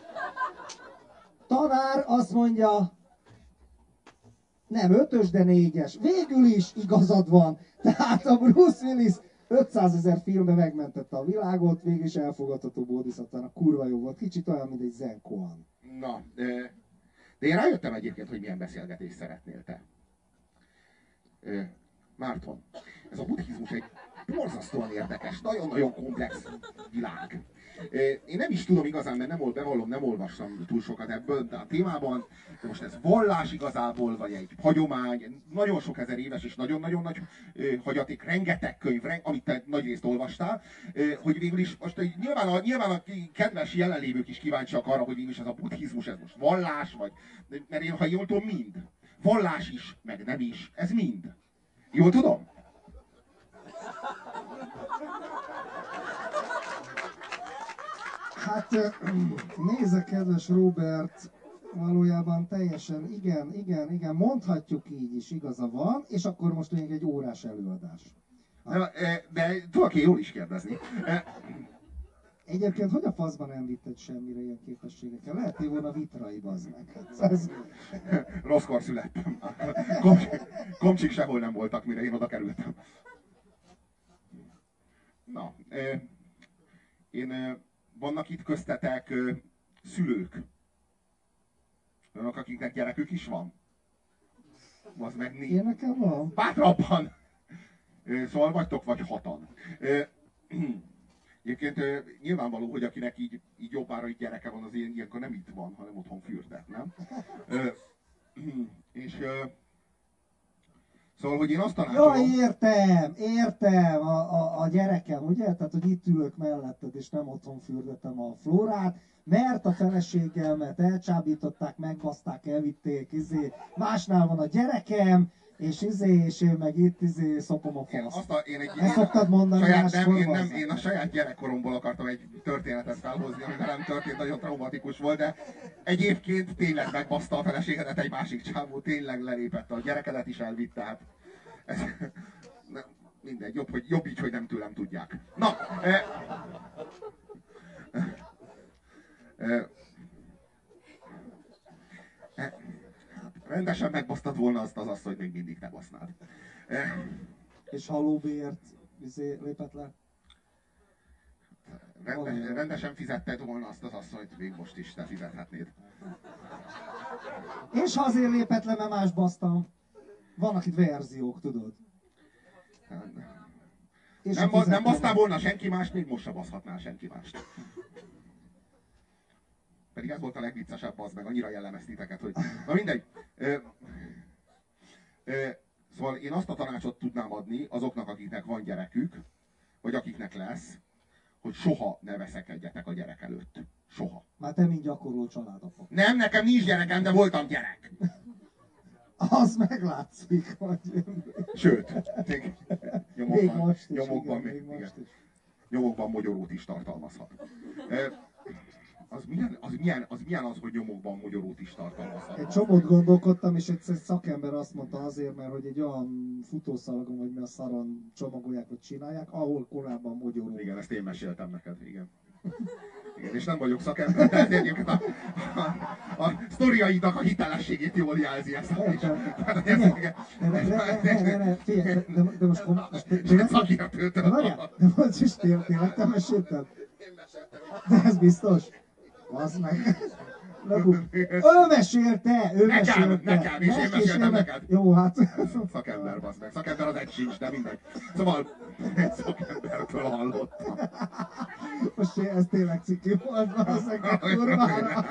Tanár azt mondja, nem ötös, de négyes. Végül is igazad van. Tehát a Bruce Willis ötszázezer filmben megmentette a világot, végül is elfogadható bódiszatvának, kurva jó volt. Kicsit olyan, mint egy Zen Koan. Na, de én rájöttem egyébként, hogy milyen beszélgetést szeretnél te. Márton, ez a buddhizmus egy borzasztóan érdekes, nagyon-nagyon komplex világ. Én nem is tudom igazán, mert nem, bevallom, nem olvastam túl sokat ebből, de a témában, de most ez vallás igazából, vagy egy hagyomány, nagyon sok ezer éves és nagyon-nagyon nagy hagyaték, rengeteg könyv, amit te nagyrészt olvastál, hogy végül is, most nyilván a, nyilván a kedves jelenlévők is kíváncsiak arra, hogy végül is ez a buddhizmus, ez most vallás, vagy, mert én, ha jól tudom, mind. Vallás is, meg nem is, ez mind. Jól tudom? Hát nézze, kedves Robert, valójában teljesen, igen, igen, igen, mondhatjuk így is, igaza van, és akkor most még egy órás előadás. De, de tudok én jól is kérdezni. Egyébként hogy a faszban nem vitted semmire ilyen képességekkel? Lehetné volna vitrai, bazd meg. Hát ez... Rosszkor születtem. Komcsik, komcsik sehol nem voltak, mire én oda kerültem. Na, én... Vannak itt köztetek ö, szülők. Önök, akiknek gyerekük is van. Az meg négy. Én nekem van. Bátrabban! Ö, szóval vagytok vagy hatan. Ö, egyébként ö, nyilvánvaló, hogy akinek így, így jobbára így gyereke van, az ilyen, ilyenkor nem itt van, hanem otthon fürdet, nem? Ö, és... Ö, Szóval, hogy én azt tanácsolom... Jaj, értem, értem, a, a, a gyerekem, ugye? Tehát, hogy itt ülök melletted, és nem otthon fürdetem a flórát, mert a feleségemet elcsábították, megbaszták, elvitték, izé, másnál van a gyerekem, és izé, és én meg itt izé szopom a Én, faszt. azt a, én egy, Ezt szoktad mondani saját, nem, máskor, én, nem, bazd? én a saját gyerekkoromból akartam egy történetet felhozni, ami velem történt, nagyon traumatikus volt, de egyébként tényleg megbaszta a feleségedet egy másik csávó, tényleg lelépett, a gyerekedet is elvitte, hát ez, ne, mindegy, jobb, hogy, jobb így, hogy nem tőlem tudják. Na, e, e, e, rendesen megbasztad volna azt az asszonyt, még mindig te basznád. E, És halóbért izé, lépett le? Rende, rendesen fizetted volna azt az asszonyt, még most is te fizethetnéd. És ha azért lépett le, mert más basztam. Vannak itt verziók, tudod. És Nem, a nem basztál volna senki mást, még most se baszhatnál senki mást. Pedig ez volt a legviccesebb, az meg annyira jellemez titeket, hogy... Na mindegy. Ö, ö, Szóval én azt a tanácsot tudnám adni azoknak, akiknek van gyerekük, vagy akiknek lesz, hogy soha ne veszekedjetek a gyerek előtt. Soha. Már te mind gyakorló családapa. Nem, nekem nincs gyerekem, de voltam gyerek. Az meglátszik, hogy... Sőt, még nyomokban, Még most is, nyomokban, igen, még, még most igen, is. nyomokban mogyorót is tartalmazhat. E, az, milyen, az, milyen, az milyen az, hogy nyomokban mogyorót is tartalmazhat? Egy csomót gondolkodtam, és egyszer szakember azt mondta azért, mert hogy egy olyan futószalagon, vagy mi a szaron csomagolják, vagy csinálják, ahol korábban mogyoró. Igen, ezt én meséltem neked, igen. Igen, és nem vagyok szakember, de egyébként a, a, a sztoriaidnak a hitelességét jól jelzi ezt a is. De most tényleg... Szakértőtől. Várjál, de most is tényleg te mesélted? Én meséltem. De ez biztos? Az meg. Ő mesélte, ő Nekem, mesélte. nekem, és én meséltem neked. Jó, hát. Szakember, bazd meg. Szakember az egy sincs, de mindegy. Szóval egy szakembertől hallottam. Most ez tényleg ciki volt, az meg a kurvára.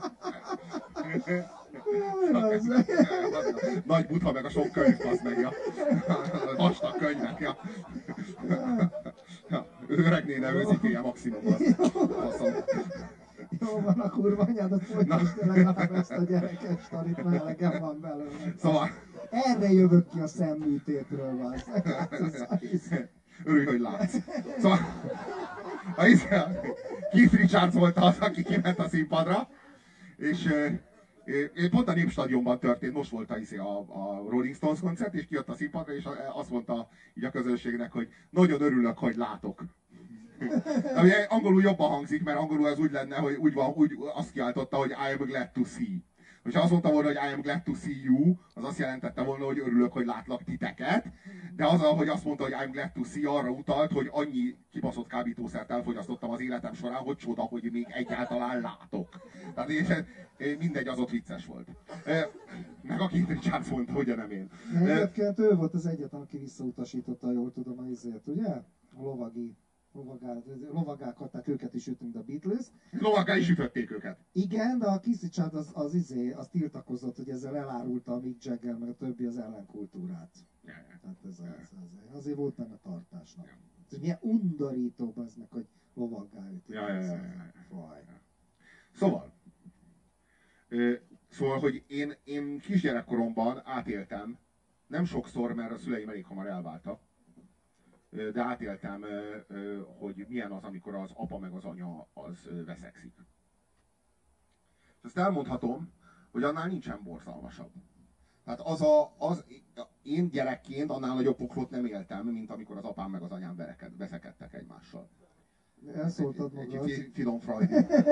Nagy butha meg a sok könyv, az meg, ja. Vastag könyvek, ja. Ja. Öregnéne őzítéje maximum az. Faszom. Jó van, a kurva anyádat folytasd legalább ezt a gyerekes sztorit, mert elegem van belőle. Szóval... Erre jövök ki a szemműtétről, vársz. Örülj, hogy látsz. Szóval... A Keith Richards volt az, aki kiment a színpadra, és pont a Népstadionban történt, most volt a, a, a Rolling Stones koncert, és kijött a színpadra, és azt mondta így a közönségnek, hogy nagyon örülök, hogy látok. Ami angolul jobban hangzik, mert angolul az úgy lenne, hogy úgy, van, úgy azt kiáltotta, hogy I am glad to see. Hogyha azt mondta volna, hogy I am glad to see you, az azt jelentette volna, hogy örülök, hogy látlak titeket. De az, hogy azt mondta, hogy I am glad to see, arra utalt, hogy annyi kibaszott kábítószert elfogyasztottam az életem során, hogy csoda, hogy még egyáltalán látok. Tehát és, mindegy, az ott vicces volt. Meg a Keith Richards mondta, hogy nem én. Egyébként ő volt az egyetlen, aki visszautasította, jól tudom, az izért, ugye? A lovagi. Lovagák adták őket is ütünk, a Beatles. Lovagá is ütötték őket. Igen, de a Keith Richards az, az, izé, az tiltakozott, hogy ezzel elárulta a Mick Jagger, meg a többi az ellenkultúrát. Ja, ja. Tehát ez, ez, ez, azért volt benne tartásnak. Ja. Ez milyen undorító az meg, hogy lovaggá ütik. Ja, ja, ja, ja, ja. Szóval, ö, szóval, hogy én, én kisgyerekkoromban átéltem, nem sokszor, mert a szüleim elég hamar elváltak, de átéltem, hogy milyen az, amikor az apa meg az anya az veszekszik. És azt elmondhatom, hogy annál nincsen borzalmasabb. Tehát az a, az, én gyerekként annál nagyobb poklot nem éltem, mint amikor az apám meg az anyám vereked, veszekedtek egymással. Elszóltad magad. Finom Freud.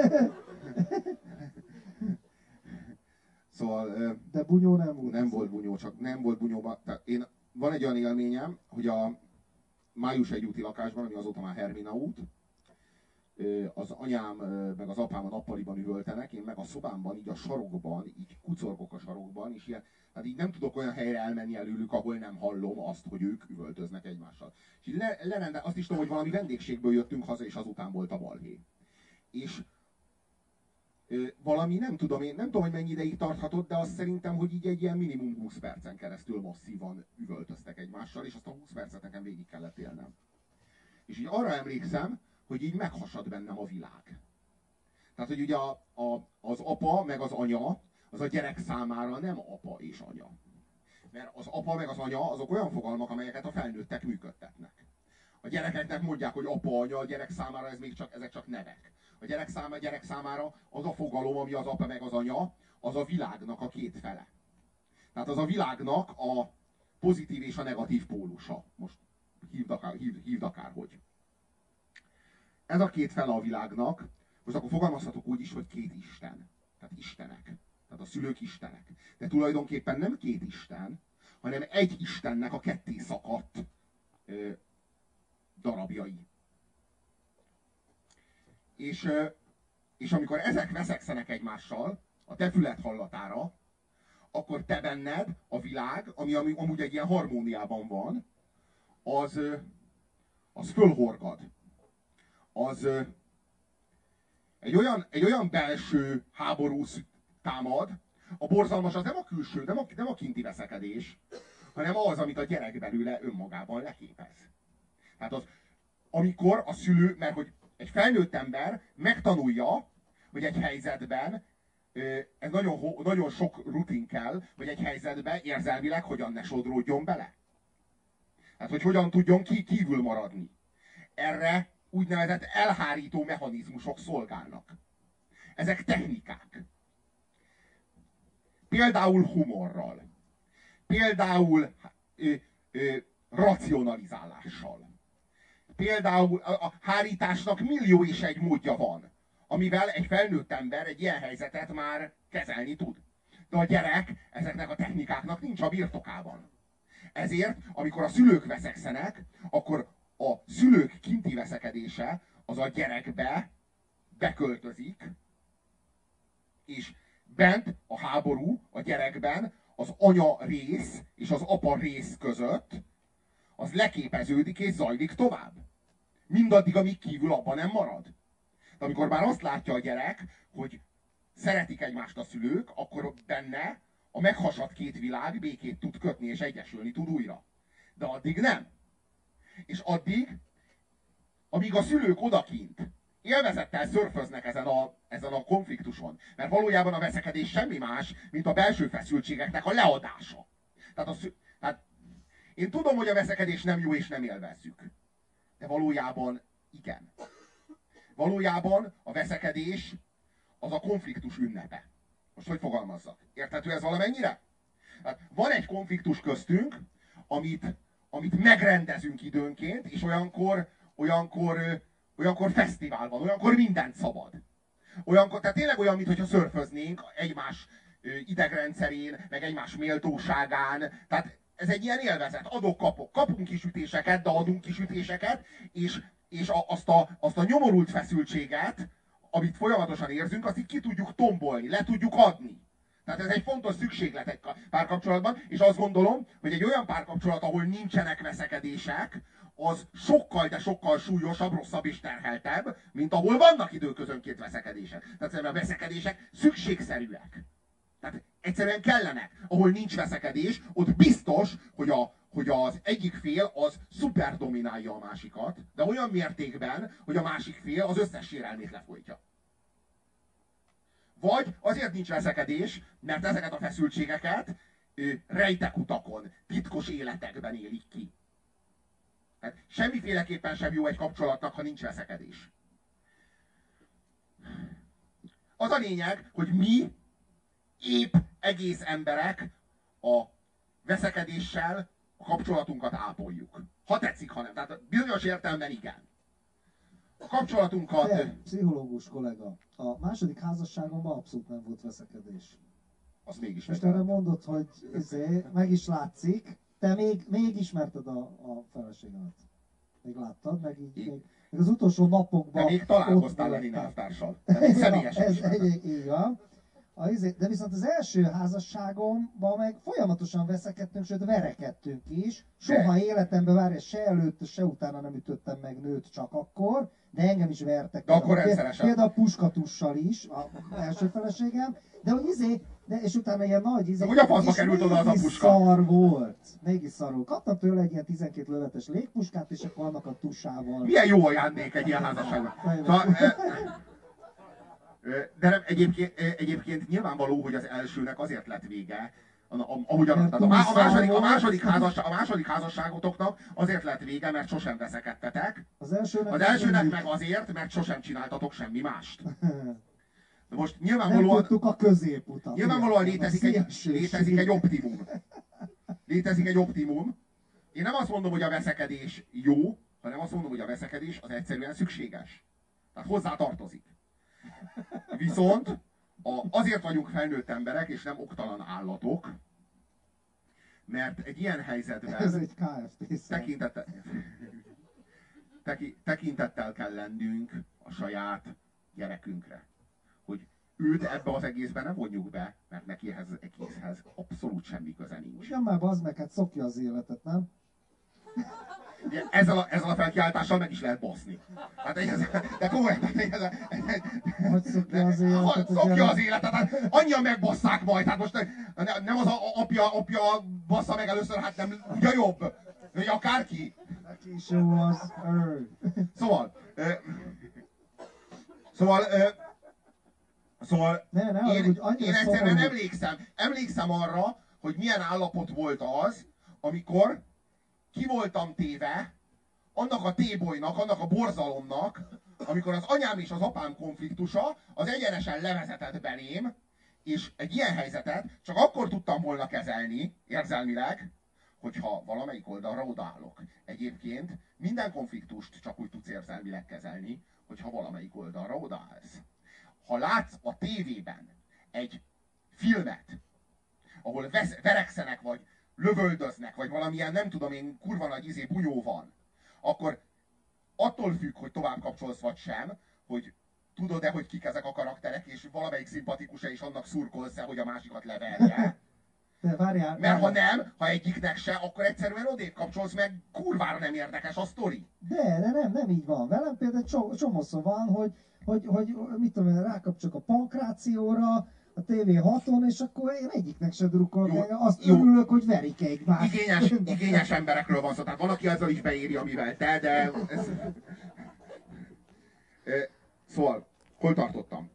Szóval... De bunyó nem volt. Nem volt bunyó, csak nem volt bunyóban. Tehát én, van egy olyan élményem, hogy a Május egy úti lakásban, ami azóta már Hermina út, az anyám meg az apám a nappaliban üvöltenek, én meg a szobámban, így a sarokban, így kucorgok a sarokban, és ilyen, tehát így nem tudok olyan helyre elmenni előlük, ahol nem hallom azt, hogy ők üvöltöznek egymással. És így le, lerende, azt is tudom, hogy valami vendégségből jöttünk haza, és azután volt a balhé. És ö, valami, nem tudom, én nem tudom, hogy mennyi ideig tarthatott, de azt szerintem, hogy így egy ilyen minimum húsz percen keresztül masszívan üvöltöztek egymással, és azt a húsz percet nekem végig kellett élnem. És így arra emlékszem, hogy így meghasad bennem a világ. Tehát, hogy ugye a, a, az apa meg az anya, az a gyerek számára nem apa és anya. Mert az apa meg az anya azok olyan fogalmak, amelyeket a felnőttek működtetnek. A gyerekeknek mondják, hogy apa, anya, a gyerek számára ez még csak, ezek csak nevek. A gyerek számára, gyerek számára az a fogalom, ami az apa meg az anya, az a világnak a két fele. Tehát az a világnak a pozitív és a negatív pólusa. Most hívd, akár, hívd, hívd akárhogy. Ez a két fele a világnak, most akkor fogalmazhatok úgy is, hogy két isten. Tehát istenek. Tehát a szülők istenek. De tulajdonképpen nem két isten, hanem egy istennek a ketté szakadt ö, darabjai. És, ö, és amikor ezek veszekszenek egymással, a te füled hallatára, akkor te benned a világ, ami, ami amúgy egy ilyen harmóniában van, az, ö, az fölhorgad. Az ö, egy olyan, egy olyan belső háború támad, a borzalmas az nem a külső, nem a, nem a kinti veszekedés, hanem az, amit a gyerek belőle önmagában leképez. Tehát az, amikor a szülő, mert hogy egy felnőtt ember megtanulja, hogy egy helyzetben, ez nagyon, nagyon sok rutin kell, hogy egy helyzetben érzelmileg hogyan ne sodródjon bele. Hát, hogy hogyan tudjon ki kívül maradni. Erre úgynevezett elhárító mechanizmusok szolgálnak. Ezek technikák. Például humorral. Például ö, ö, racionalizálással. Például a, a hárításnak millió és egy módja van, amivel egy felnőtt ember egy ilyen helyzetet már kezelni tud. De a gyerek ezeknek a technikáknak nincs a birtokában. Ezért, amikor a szülők veszekszenek, akkor a szülők kinti veszekedése az a gyerekbe beköltözik, és bent a háború a gyerekben az anya rész és az apa rész között az leképeződik és zajlik tovább. Mindaddig, amíg kívül abban nem marad. De amikor már azt látja a gyerek, hogy szeretik egymást a szülők, akkor benne a meghasadt két világ békét tud kötni és egyesülni tud újra. De addig nem. És addig, amíg a szülők odakint élvezettel szörföznek ezen a, ezen a konfliktuson, mert valójában a veszekedés semmi más, mint a belső feszültségeknek a leadása. Tehát, a szü- tehát én tudom, hogy a veszekedés nem jó és nem élvezzük. De valójában igen. Valójában a veszekedés az a konfliktus ünnepe. Most hogy fogalmazzak? Érthető ez valamennyire? Hát van egy konfliktus köztünk, amit, amit megrendezünk időnként, és olyankor, olyankor, olyankor fesztivál van, olyankor mindent szabad. Olyankor, tehát tényleg olyan, mintha szörföznénk egymás idegrendszerén, meg egymás méltóságán. Tehát ez egy ilyen élvezet. Adok-kapok. Kapunk kisütéseket, de adunk kisütéseket, és, és a, azt, a, azt a nyomorult feszültséget, amit folyamatosan érzünk, azt így ki tudjuk tombolni, le tudjuk adni. Tehát ez egy fontos szükséglet egy párkapcsolatban, és azt gondolom, hogy egy olyan párkapcsolat, ahol nincsenek veszekedések, az sokkal, de sokkal súlyosabb, rosszabb és terheltebb, mint ahol vannak időközönként veszekedések. Tehát a veszekedések szükségszerűek. Tehát egyszerűen kellenek. Ahol nincs veszekedés, ott biztos, hogy, a, hogy az egyik fél az szuper dominálja a másikat, de olyan mértékben, hogy a másik fél az összes sérelmét lefolytja. Vagy azért nincs veszekedés, mert ezeket a feszültségeket rejtek utakon, titkos életekben élik ki. Hát semmiféleképpen sem jó egy kapcsolatnak, ha nincs veszekedés. Az a lényeg, hogy mi épp egész emberek a veszekedéssel a kapcsolatunkat ápoljuk. Ha tetszik, ha nem. Tehát bizonyos értelemben igen. A kapcsolatunkat... Te, pszichológus kollega, a második házasságomban abszolút nem volt veszekedés. Azt mégis most erre mondod, hogy izé, meg is látszik, te még, még ismerted a, a feleségemet. Még láttad, meg így, még, még az utolsó napokban... De még találkoztál Lenin elvtársal. Személyesen ez egy, így van. A, de viszont az első házasságomban meg folyamatosan veszekedtünk, sőt verekedtünk is. Soha de. Életemben várja, se előtt, se utána nem ütöttem meg nőt, csak akkor, de engem is vertek. De akkor rendszeresen. Például puskatussal is, az első feleségem, de hogy izé, de és utána ilyen nagy izé, hogy a faszba került oda az a puska? Szar volt. Mégis szar volt. Kaptam tőle egy ilyen tizenkét lövetes légpuskát, és akkor annak a tusával. Milyen jó ajándék egy ilyen házasságban. De nem, egyébként, egyébként nyilvánvaló, hogy az elsőnek azért lett vége, ahogy a, a, a, második, a, második házas, a második házasságotoknak azért lett vége, mert sosem veszekedtetek. Az elsőnek, az elsőnek meg azért, mert sosem csináltatok semmi mást. De most nyilvánvalóan... Nem tudtuk a középutat. Nyilvánvalóan létezik egy, létezik egy optimum. Létezik egy optimum. Én nem azt mondom, hogy a veszekedés jó, hanem azt mondom, hogy a veszekedés az egyszerűen szükséges. Tehát hozzá tartozik. Viszont a, azért vagyunk felnőtt emberek, és nem oktalan állatok, mert egy ilyen helyzetben ez egy ká ef té tekintettel, teki, tekintettel kell lennünk a saját gyerekünkre. Hogy őt ebbe az egészben nem vonjuk be, mert neki ehhez az egészhez abszolút semmi köze nincs. Ugyan már bazd meg, hát szokja az életet, nem? ezzel a, ezzel a felkiáltással meg is lehet baszni. Hát ez, de komolyan, ez, ez, Hogy szokja az életet? hogy szokja az életet, hát annyian megbasszák majd, hát most ne- nem az a apja, apja bassza meg először, hát nem, ugye jobb, hogy akárki. Neki is jó az. Ő. Szóval, ö, szóval, ö, szóval Ne, ne, én, úgy annyira én egyszerűen szomorú. emlékszem, emlékszem arra, hogy milyen állapot volt az, amikor ki voltam téve annak a tébolynak, annak a borzalomnak, amikor az anyám és az apám konfliktusa az egyenesen levezetett belém, és egy ilyen helyzetet csak akkor tudtam volna kezelni, érzelmileg, hogyha valamelyik oldalra odaállok. Egyébként minden konfliktust csak úgy tudsz érzelmileg kezelni, hogyha valamelyik oldalra odaállsz. Ha látsz a tévében egy filmet, ahol vesz, verekszenek, vagy lövöldöznek, vagy valamilyen, nem tudom én, kurva nagy izé bunyó van, akkor attól függ, hogy tovább kapcsolsz vagy sem, hogy tudod-e, hogy kik ezek a karakterek, és valamelyik szimpatikus-e, és annak szurkolsz-e, hogy a másikat leverje. De várjál. Mert ha várjál. nem, ha egyiknek se, akkor egyszerűen odébb kapcsolsz, meg kurvára nem érdekes a sztori. De, de nem, nem így van. Velem például csomó, csomószor van, hogy, hogy, hogy mit tudom én, rákapcsolok a pankrációra, a té vé haton, és akkor én egyiknek se drukkolok. Jó, Azt jó. örülök, hogy verik egymást. Igényes, igényes emberekről van szó, tehát van, aki azzal is beéri, amivel te, de... Ez... Ö, Szóval, hol tartottam?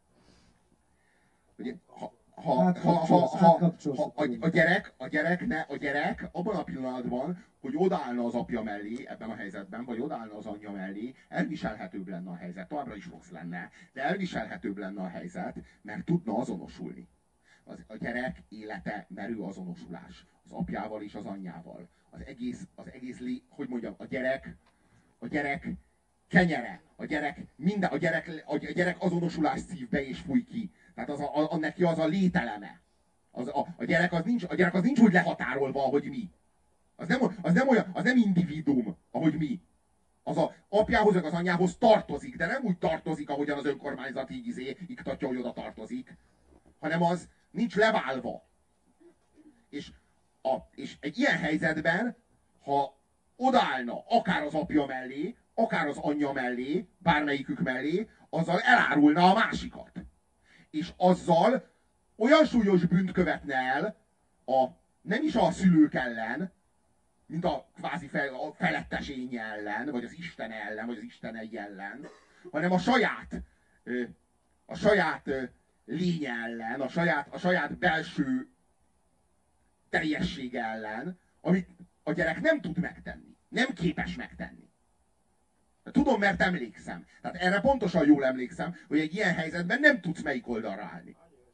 Ugye, ha, ha, ha, ha, Átkapcsolsz, ha, átkapcsolsz ha a, a, gyerek, a, gyerek ne, a gyerek abban a pillanatban, hogy odaállna az apja mellé ebben a helyzetben, vagy odaállna az anyja mellé, elviselhetőbb lenne a helyzet. Továbbra is rossz lenne, de elviselhetőbb lenne a helyzet, mert tudna azonosulni. Az, a gyerek élete merő azonosulás. Az apjával és az anyjával. Az egész, az egész lé, hogy mondjam, a gyerek, a gyerek kenyere, a gyerek, minden, a gyerek, a gyerek azonosulás szív be és fúj ki. Tehát az a, a, neki az a lételeme. Az, a, a, gyerek az nincs, a gyerek az nincs úgy lehatárolva, ahogy mi. Az nem, az nem olyan, az nem individuum, ahogy mi. Az a apjához, meg az anyjához tartozik, de nem úgy tartozik, ahogyan az önkormányzat így izé, iktatja, hogy oda tartozik. Hanem az nincs leválva. És, a, és egy ilyen helyzetben, ha odaállna akár az apja mellé, akár az anyja mellé, bármelyikük mellé, azzal elárulna a másikat. És azzal olyan súlyos bűnt követne el a, nem is a szülők ellen, mint a kvázi fel, a felettesénye ellen, vagy az Isten ellen, vagy az Istenei ellen, hanem a saját, a saját lénye ellen, a saját, a saját belső teljessége ellen, amit a gyerek nem tud megtenni. Nem képes megtenni. Tudom, mert emlékszem. Tehát erre pontosan jól emlékszem, hogy egy ilyen helyzetben nem tudsz melyik oldalra állni.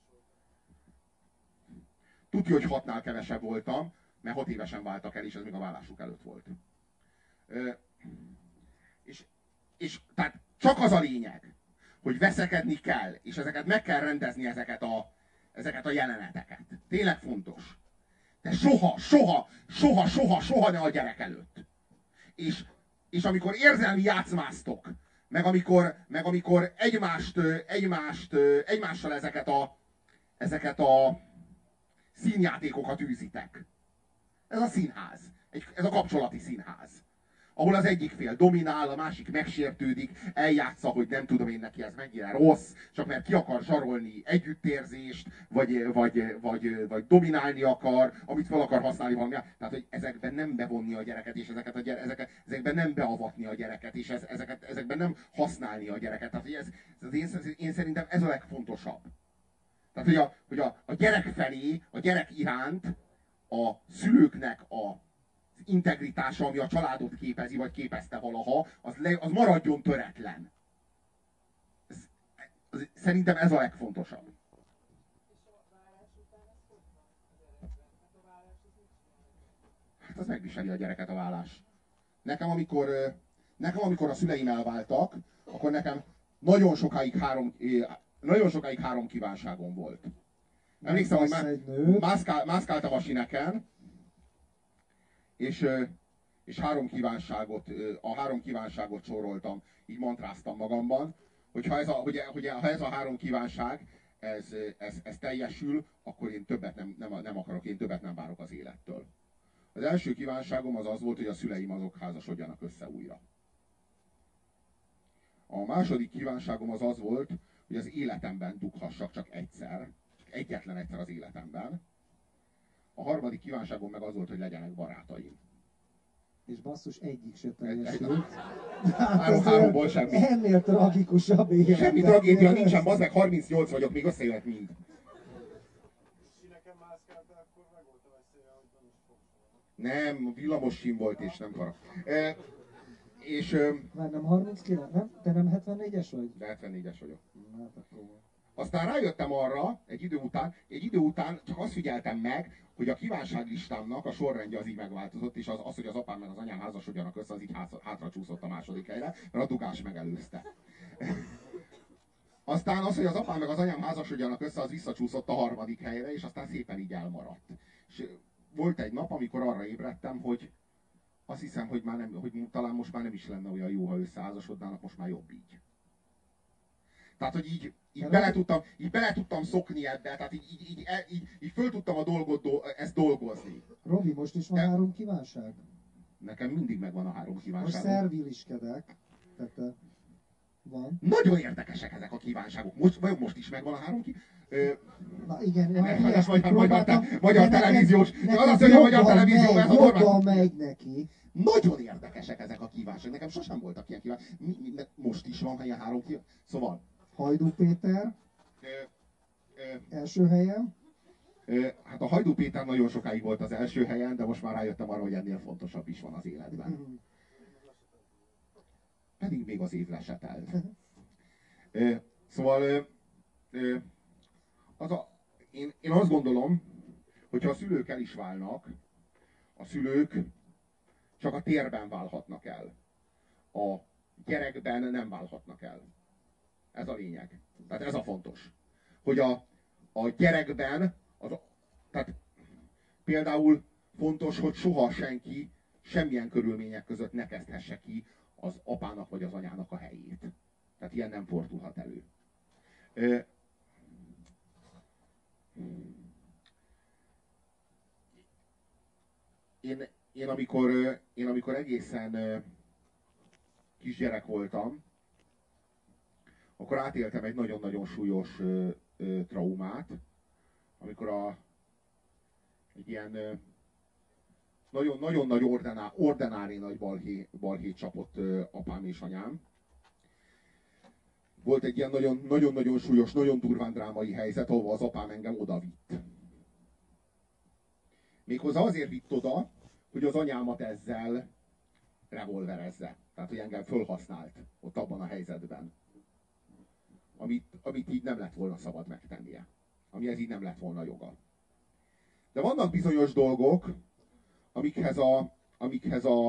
Tudja, hogy hatnál kevesebb voltam, mert hat évesen váltak el, és ez még a vállásuk előtt volt. Ö, és, és tehát csak az a lényeg, hogy veszekedni kell, és ezeket meg kell rendezni, ezeket a, ezeket a jeleneteket. Tényleg fontos. De soha, soha, soha, soha, soha ne a gyerek előtt. És, és amikor érzelmi játszmáztok, meg amikor, meg amikor egymást, egymást, egymással ezeket a, ezeket a színjátékokat űzitek. Ez a színház. Egy, ez a kapcsolati színház. Ahol az egyik fél dominál, a másik megsértődik, eljátsza, hogy nem tudom én neki ez mennyire rossz, csak mert ki akar zsarolni együttérzést, vagy, vagy, vagy, vagy dominálni akar, amit fel akar használni valami. Tehát, hogy ezekben nem bevonni a gyereket, és ezeket a gyere, ezeket, ezekben nem beavatni a gyereket, és ez, ezeket, ezekben nem használni a gyereket. Tehát, hogy ez, ez az én, én szerintem ez a legfontosabb. Tehát, hogy, a, hogy a, a gyerek felé, a gyerek iránt a szülőknek a integritása, ami a családot képezi, vagy képezte valaha, az, le, az maradjon töretlen. Ez, az, szerintem ez a legfontosabb. Hát az megviseli a gyereket a vállás. Nekem amikor, nekem amikor a szüleim elváltak, akkor nekem nagyon sokáig három, nagyon sokáig három kívánságom volt. Emlékszem, hogy má, mászkál, mászkáltam a sineken, És, és három kívánságot, a három kívánságot soroltam, így mantráztam magamban, hogy ha ez a, hogy, hogy ha ez a három kívánság, ez, ez, ez teljesül, akkor én többet nem, nem, nem akarok, én többet nem várok az élettől. Az első kívánságom az az volt, hogy a szüleim azok házasodjanak össze újra. A második kívánságom az az volt, hogy az életemben dughassak csak egyszer, csak egyetlen egyszer az életemben. A harmadik kívánságom meg az volt, hogy legyenek barátaim. És basszus, egyik se teljesült. Három, háromból semmi. Ennél tragikusabb élet. Semmi tragédia nincsen, bazd meg, harmincnyolc vagyok, még összejött mind. Nem, villamos sim volt, és nem para. E, és... Már nem harminckilenc, nem? Te nem hetvennégyes vagy? De hetvennégyes vagyok. Hát akkor... Aztán rájöttem arra, egy idő után, egy idő után csak azt figyeltem meg, hogy a kívánságlistámnak a sorrendje az így megváltozott, és az, az hogy az apám meg az anyám házasodjanak össze, az így hátra csúszott a második helyre, mert a dugás megelőzte. Aztán az, hogy az apám meg az anyám házasodjanak össze, az visszacsúszott a harmadik helyre, és aztán szépen így elmaradt. És volt egy nap, amikor arra ébredtem, hogy azt hiszem, hogy, már nem, hogy talán most már nem is lenne olyan jó, ha összeházasodnának, most már jobb így. Tehát, hogy így, így, bele, tudtam, így bele tudtam szokni ebbe, tehát így, így, így, így, így föl tudtam a dolgot, do, ezt dolgozni. Robi, most is van De... három kívánság? Nekem mindig megvan a három kívánságom. Most szerviliskedek. Tehát van. Nagyon érdekesek ezek a kívánságok. Most, vajon most is megvan a három kívánság? Na igen, nem, ilyesmit magyar, próbáltam, magyar, magyar de televíziós. Nekem, Az azt mondja, hogy a magyar nekem televízió, ez a jobban normál. megy neki. Nagyon érdekesek ezek a kívánságok. Nekem sosem voltak ilyen kívánságok. Mi, mi, most is van ilyen három kívánság. Szóval. Hajdú Péter. Ö, ö, első helyen. Ö, hát a Hajdú Péter nagyon sokáig volt az első helyen, de most már rájöttem arra, hogy ennél fontosabb is van az életben. Mm. Pedig még az év lesetelt. Ö, szóval ö, ö, az a, én, én azt gondolom, hogyha a szülők el is válnak, a szülők csak a térben válhatnak el. A gyerekben nem válhatnak el. Ez a lényeg. Tehát ez a fontos. Hogy a, a gyerekben, az, tehát például fontos, hogy soha senki semmilyen körülmények között ne kezdhesse ki az apának vagy az anyának a helyét. Tehát ilyen nem fordulhat elő. Ö, Én, én, amikor, én amikor egészen kisgyerek voltam, akkor átéltem egy nagyon-nagyon súlyos ö, ö, traumát, amikor a, egy ilyen ö, nagyon, nagyon nagy ordená, ordinári nagy balhé, balhét csapott ö, apám és anyám. Volt egy ilyen nagyon-nagyon súlyos, nagyon durván drámai helyzet, ahol az apám engem odavitt. Méghozzá azért vitt oda, hogy az anyámat ezzel revolverezze. Tehát, hogy engem fölhasznált ott abban a helyzetben. Amit, amit így nem lett volna szabad megtennie. Amihez így nem lett volna joga. De vannak bizonyos dolgok, amikhez a, amikhez a,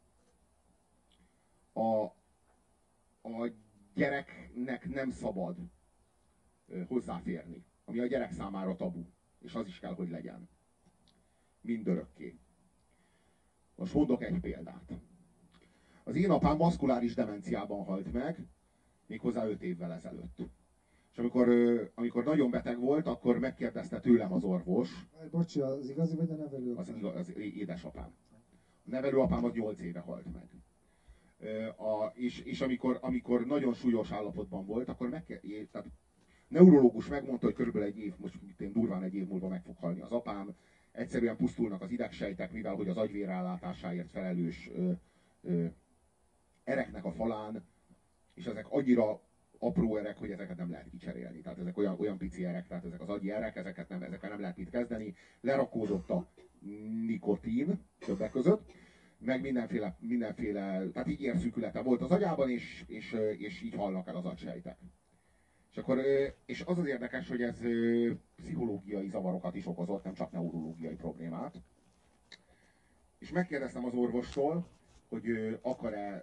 a, a gyereknek nem szabad hozzáférni. Ami a gyerek számára tabu. És az is kell, hogy legyen. Mindörökké. Most mondok egy példát. Az én apám maszkuláris demenciában halt meg, méghozzá öt évvel ezelőtt. És amikor, amikor nagyon beteg volt, akkor megkérdezte tőlem az orvos. Bocsi, az igazi vagy a nevelőapám? Az, igaz, az édesapám. A nevelőapám az nyolc éve halt meg. A, és és amikor, amikor nagyon súlyos állapotban volt, akkor megkérdezte, tehát neurológus megmondta, hogy körülbelül egy év, most én durván egy év múlva meg fog halni az apám. Egyszerűen pusztulnak az idegsejtek, mivel hogy az agyvérellátásáért felelős ö, ö, ereknek a falán, és ezek annyira apró erek, hogy ezeket nem lehet kicserélni. Tehát ezek olyan, olyan pici erek, tehát ezek az agyi erek, ezeket nem, ezekkel nem lehet mit kezdeni. Lerakódott a nikotin többek között, meg mindenféle, mindenféle tehát így érszűkülete volt az agyában, és, és, és így halnak el az agysejtek. És, akkor, és az az érdekes, hogy ez pszichológiai zavarokat is okozott, nem csak neurológiai problémát. És megkérdeztem az orvostól, hogy akar-e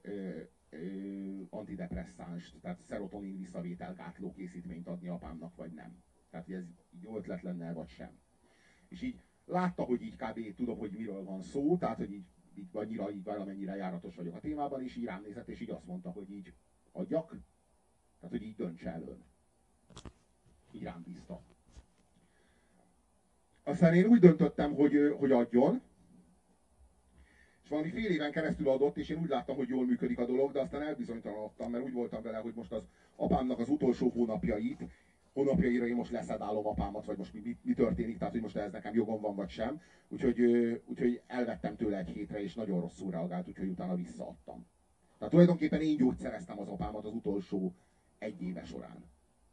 antidepresszánst, tehát szerotonin visszavételgátló készítményt adni apámnak, vagy nem. Tehát, hogy ez jó ötlet lenne, vagy sem. És így látta, hogy így kb. Tudom, hogy miről van szó, tehát, hogy így, így annyira, így valamennyire járatos vagyok a témában, és így rám nézett, és így azt mondta, hogy így adjak. Tehát, hogy így döntse el ön. Így rám bízta. Aztán én úgy döntöttem, hogy, hogy adjon, valami fél éven keresztül adott, és én úgy láttam, hogy jól működik a dolog, de aztán elbizonytalanodtam, mert úgy voltam vele, hogy most az apámnak az utolsó hónapjait, hónapjaira én most leszedálom apámat, vagy most mi, mi, mi történik, tehát hogy most ez nekem jogom van, vagy sem. Úgyhogy, úgyhogy elvettem tőle egy hétre, és nagyon rosszul reagált, úgyhogy utána visszaadtam. Tehát tulajdonképpen én gyógyszereztem az apámat az utolsó egy éve során.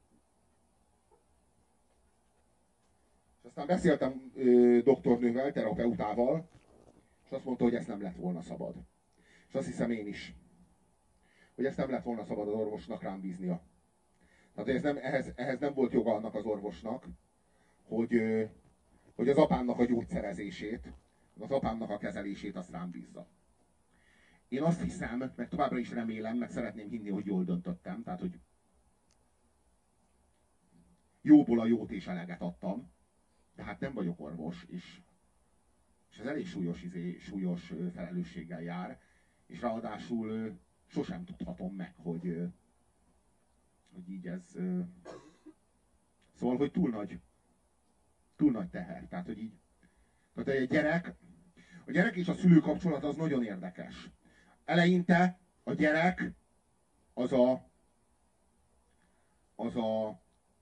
És aztán beszéltem ö, doktornővel, terapeutával, és azt mondta, hogy ezt nem lett volna szabad. És azt hiszem én is, hogy ezt nem lett volna szabad az orvosnak rám bíznia. Tehát ez nem, ehhez, ehhez nem volt joga annak az orvosnak, hogy, ö, hogy az apámnak a gyógyszerezését, az apámnak a kezelését azt rám bízza. Én azt hiszem, meg továbbra is remélem, meg szeretném hinni, hogy jól döntöttem, tehát hogy jóból a jót és eleget adtam, de hát nem vagyok orvos, és, és ez elég súlyos, izé, súlyos felelősséggel jár, és ráadásul sosem tudhatom meg, hogy, hogy így ez... Szóval, hogy túl nagy, túl nagy teher. Tehát, hogy így... Tehát egy gyerek, a gyerek és a szülő kapcsolat az nagyon érdekes. Eleinte a gyerek az a... az a...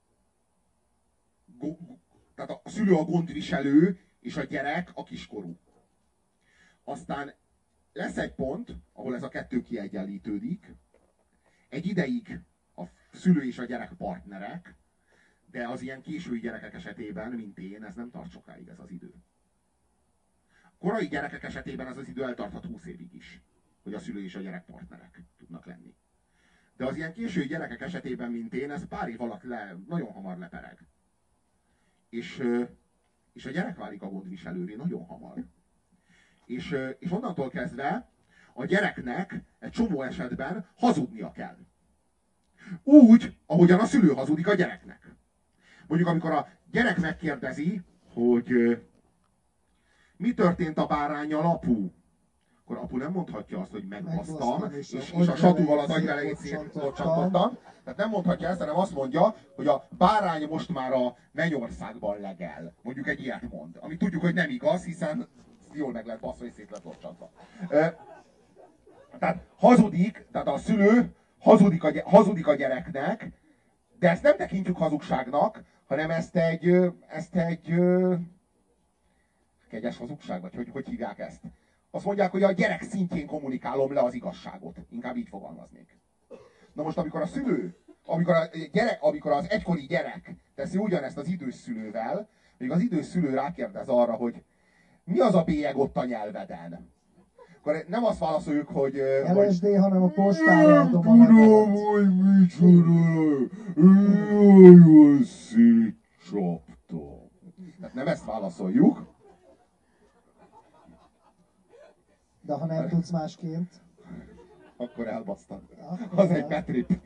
Go, tehát a szülő a gondviselő, és a gyerek a kiskorú. Aztán lesz egy pont, ahol ez a kettő kiegyenlítődik. Egy ideig a szülő és a gyerek partnerek, de az ilyen késői gyerekek esetében, mint én, ez nem tart sokáig ez az idő. Korai gyerekek esetében ez az idő eltarthat húsz évig is, hogy a szülő és a gyerek partnerek tudnak lenni. De az ilyen késői gyerekek esetében, mint én, ez pár év alatt le, nagyon hamar lepereg. És, és a gyerek válik a gondviselővé nagyon hamar. És, és onnantól kezdve a gyereknek egy csomó esetben hazudnia kell. Úgy, ahogyan a szülő hazudik a gyereknek. Mondjuk, amikor a gyerek megkérdezi, hogy mi történt a báránnyal, apu? Akkor apu nem mondhatja azt, hogy megbasztam, és, és, és a satúval az agyvelejét szétlocsantottam. Tehát nem mondhatja ezt, hanem azt mondja, hogy a bárány most már a mennyországban legel. Mondjuk egy ilyet mond. Ami tudjuk, hogy nem igaz, hiszen jól meg lett baszva és szét lett locsantva. Tehát hazudik, tehát a szülő hazudik a, hazudik a gyereknek, de ezt nem tekintjük hazugságnak, hanem ezt egy, ezt egy kegyes hazugság, vagy hogy, hogy hívják ezt? Azt mondják, hogy a gyerek szintjén kommunikálom le az igazságot. Inkább így fogalmaznék. Na most, amikor a szülő, amikor, a gyerek, amikor az egykori gyerek teszi ugyanezt az idős szülővel, még az idős szülő rákérdez arra, hogy mi az a bélyeg ott a nyelveden? Akkor nem azt válaszoljuk, hogy... el es dé, hanem a postára adom a tudom, hogy micsoda, jól szétcsaptam. Tehát nem ezt válaszoljuk. De ha nem tudsz másként... Akkor elbasztad. Az egy betrip.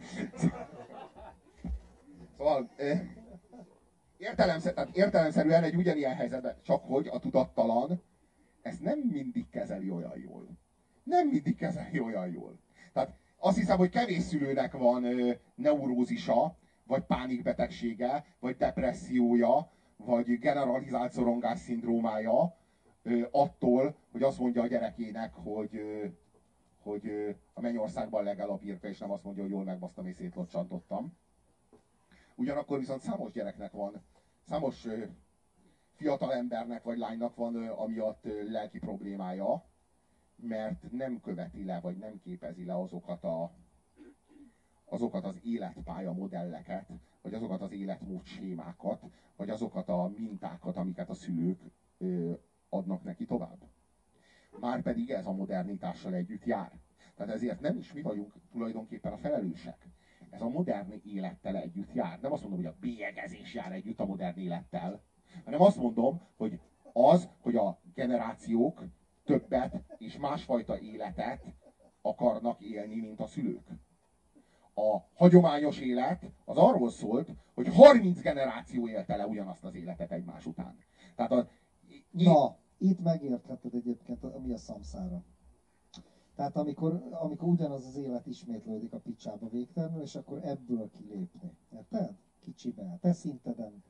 Szóval... Értelemszerűen, értelemszerűen egy ugyanilyen helyzetben, csak hogy a tudattalan ezt nem mindig kezeli olyan jól. Nem mindig kezeli olyan jól. Tehát azt hiszem, hogy kevés szülőnek van ö, neurózisa, vagy pánikbetegsége, vagy depressziója, vagy generalizált szorongás szindrómája ö, attól, hogy azt mondja a gyerekének, hogy, ö, hogy ö, a mennyországban legel a birka, és nem azt mondja, hogy jól megbasztam és szétlocsantottam. Ugyanakkor viszont számos gyereknek van, számos ö, fiatal embernek vagy lánynak van ö, amiatt ö, lelki problémája, mert nem követi le, vagy nem képezi le azokat, a, azokat az életpálya modelleket, vagy azokat az életmód sémákat, vagy azokat a mintákat, amiket a szülők ö, adnak neki tovább. Márpedig ez a modernitással együtt jár. Tehát ezért nem is mi vagyunk tulajdonképpen a felelősek. Ez a modern élettel együtt jár. Nem azt mondom, hogy a bélyegezés jár együtt a modern élettel, hanem azt mondom, hogy az, hogy a generációk többet és másfajta életet akarnak élni, mint a szülők. A hagyományos élet az arról szólt, hogy harminc generáció élte le ugyanazt az életet egymás után. Tehát a... Na, itt megértheted egyébként, ami a szamszára. Tehát amikor, amikor ugyanaz az élet ismétlődik a picsába végtelenül, és akkor ebből kilépni. Érted? Kicsiben. Te szinteden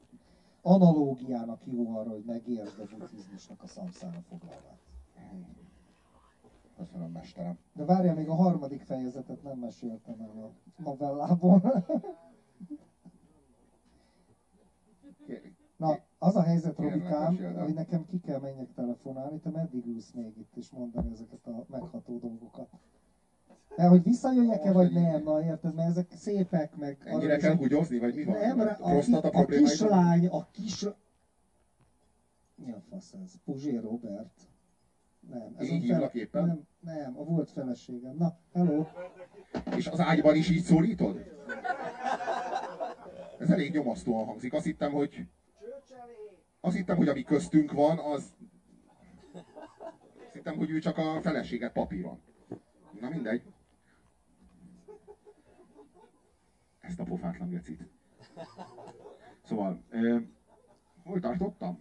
analógiának jó arra, hogy megértsd a buddhizmusnak a szamszára foglalát. Köszönöm, mesterem. De várjál, még a harmadik fejezetet nem meséltem el a novellából. Na, az a helyzet, Kérlek, Robikám, meséld el. hogy nekem ki kell menjek telefonálni, te meddig ülsz még itt és mondani ezeket a megható dolgokat? Mert hogy visszajöjjek-e vagy nem, na érted, mert ezek szépek, meg... Ennyire kell húgyozni, vagy mi van? Nem, A a, a, prostata a problémáid van? kislány, a kis... Mi a fasz ez? Puzsér Robert? Nem. Én hívlak éppen? Nem, nem, a volt feleségem. Na, hello! És az ágyban is így szólítod? Ez elég nyomasztóan hangzik. Azt hittem, hogy... Azt hittem, hogy ami köztünk van, az... Azt hittem, hogy ő csak a feleséget papíron. Na mindegy. Ezt a pofátlan gecit. Szóval, eh, hol tartottam?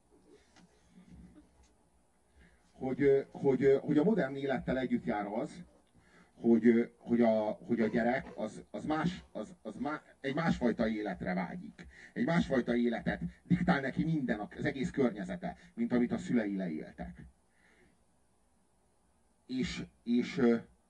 Hogy, hogy, hogy a modern élettel együtt jár az, hogy, hogy, a, hogy a gyerek az, az, más, az, az má, egy másfajta életre vágyik. Egy másfajta életet diktál neki minden, az egész környezete, mint amit a szülei leéltek. És, és,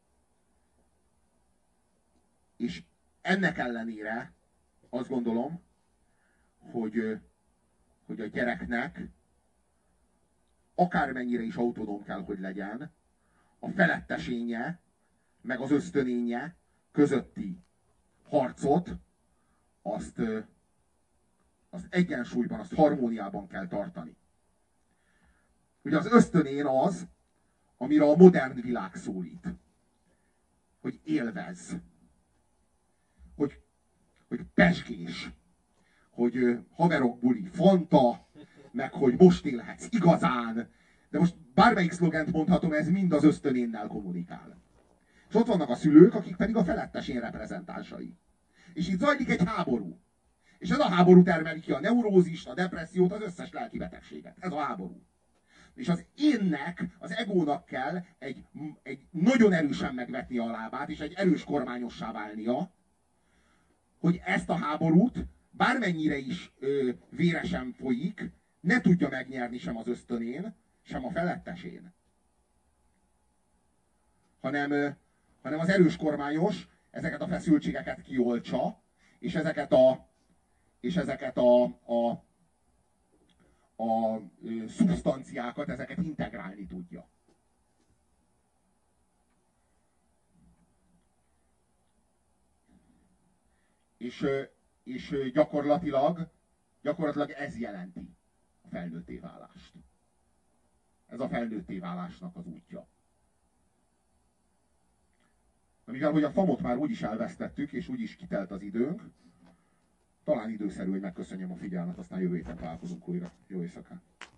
és ennek ellenére azt gondolom, hogy, hogy a gyereknek akármennyire is autonóm kell, hogy legyen, a felettesénye, meg az ösztönénye közötti harcot, azt, azt egyensúlyban, azt harmóniában kell tartani. Ugye az ösztönén az, amire a modern világ szólít. Hogy élvezz. Hogy, hogy pezsgés. Hogy haverok buli, fanta, meg hogy most élhetsz igazán. De most bármelyik szlogent mondhatom, ez mind az ösztönénnel kommunikál. És ott vannak a szülők, akik pedig a felettesén reprezentánsai. És itt zajlik egy háború. És ez a háború termeli ki a neurózist, a depressziót, az összes lelki betegséget. Ez a háború. És az énnek, az egónak kell egy, egy nagyon erősen megvetni a lábát, és egy erős kormányossá válnia, hogy ezt a háborút, bármennyire is ö, véresen folyik, ne tudja megnyerni sem az ösztönén, sem a felettesén. Hanem, ö, hanem az erős kormányos ezeket a feszültségeket kioltsa, és ezeket a, és ezeket a, a a ö, szubstanciákat, ezeket integrálni tudja. És, ö, és ö, gyakorlatilag, gyakorlatilag ez jelenti a felnőtté válást. Ez a felnőtté válásnak az útja. Mivel hogy a famot már úgyis elvesztettük, és úgyis kitelt az időnk, talán időszerű, hogy megköszönjem a figyelmet, aztán jövő héten találkozunk újra. Jó éjszakát!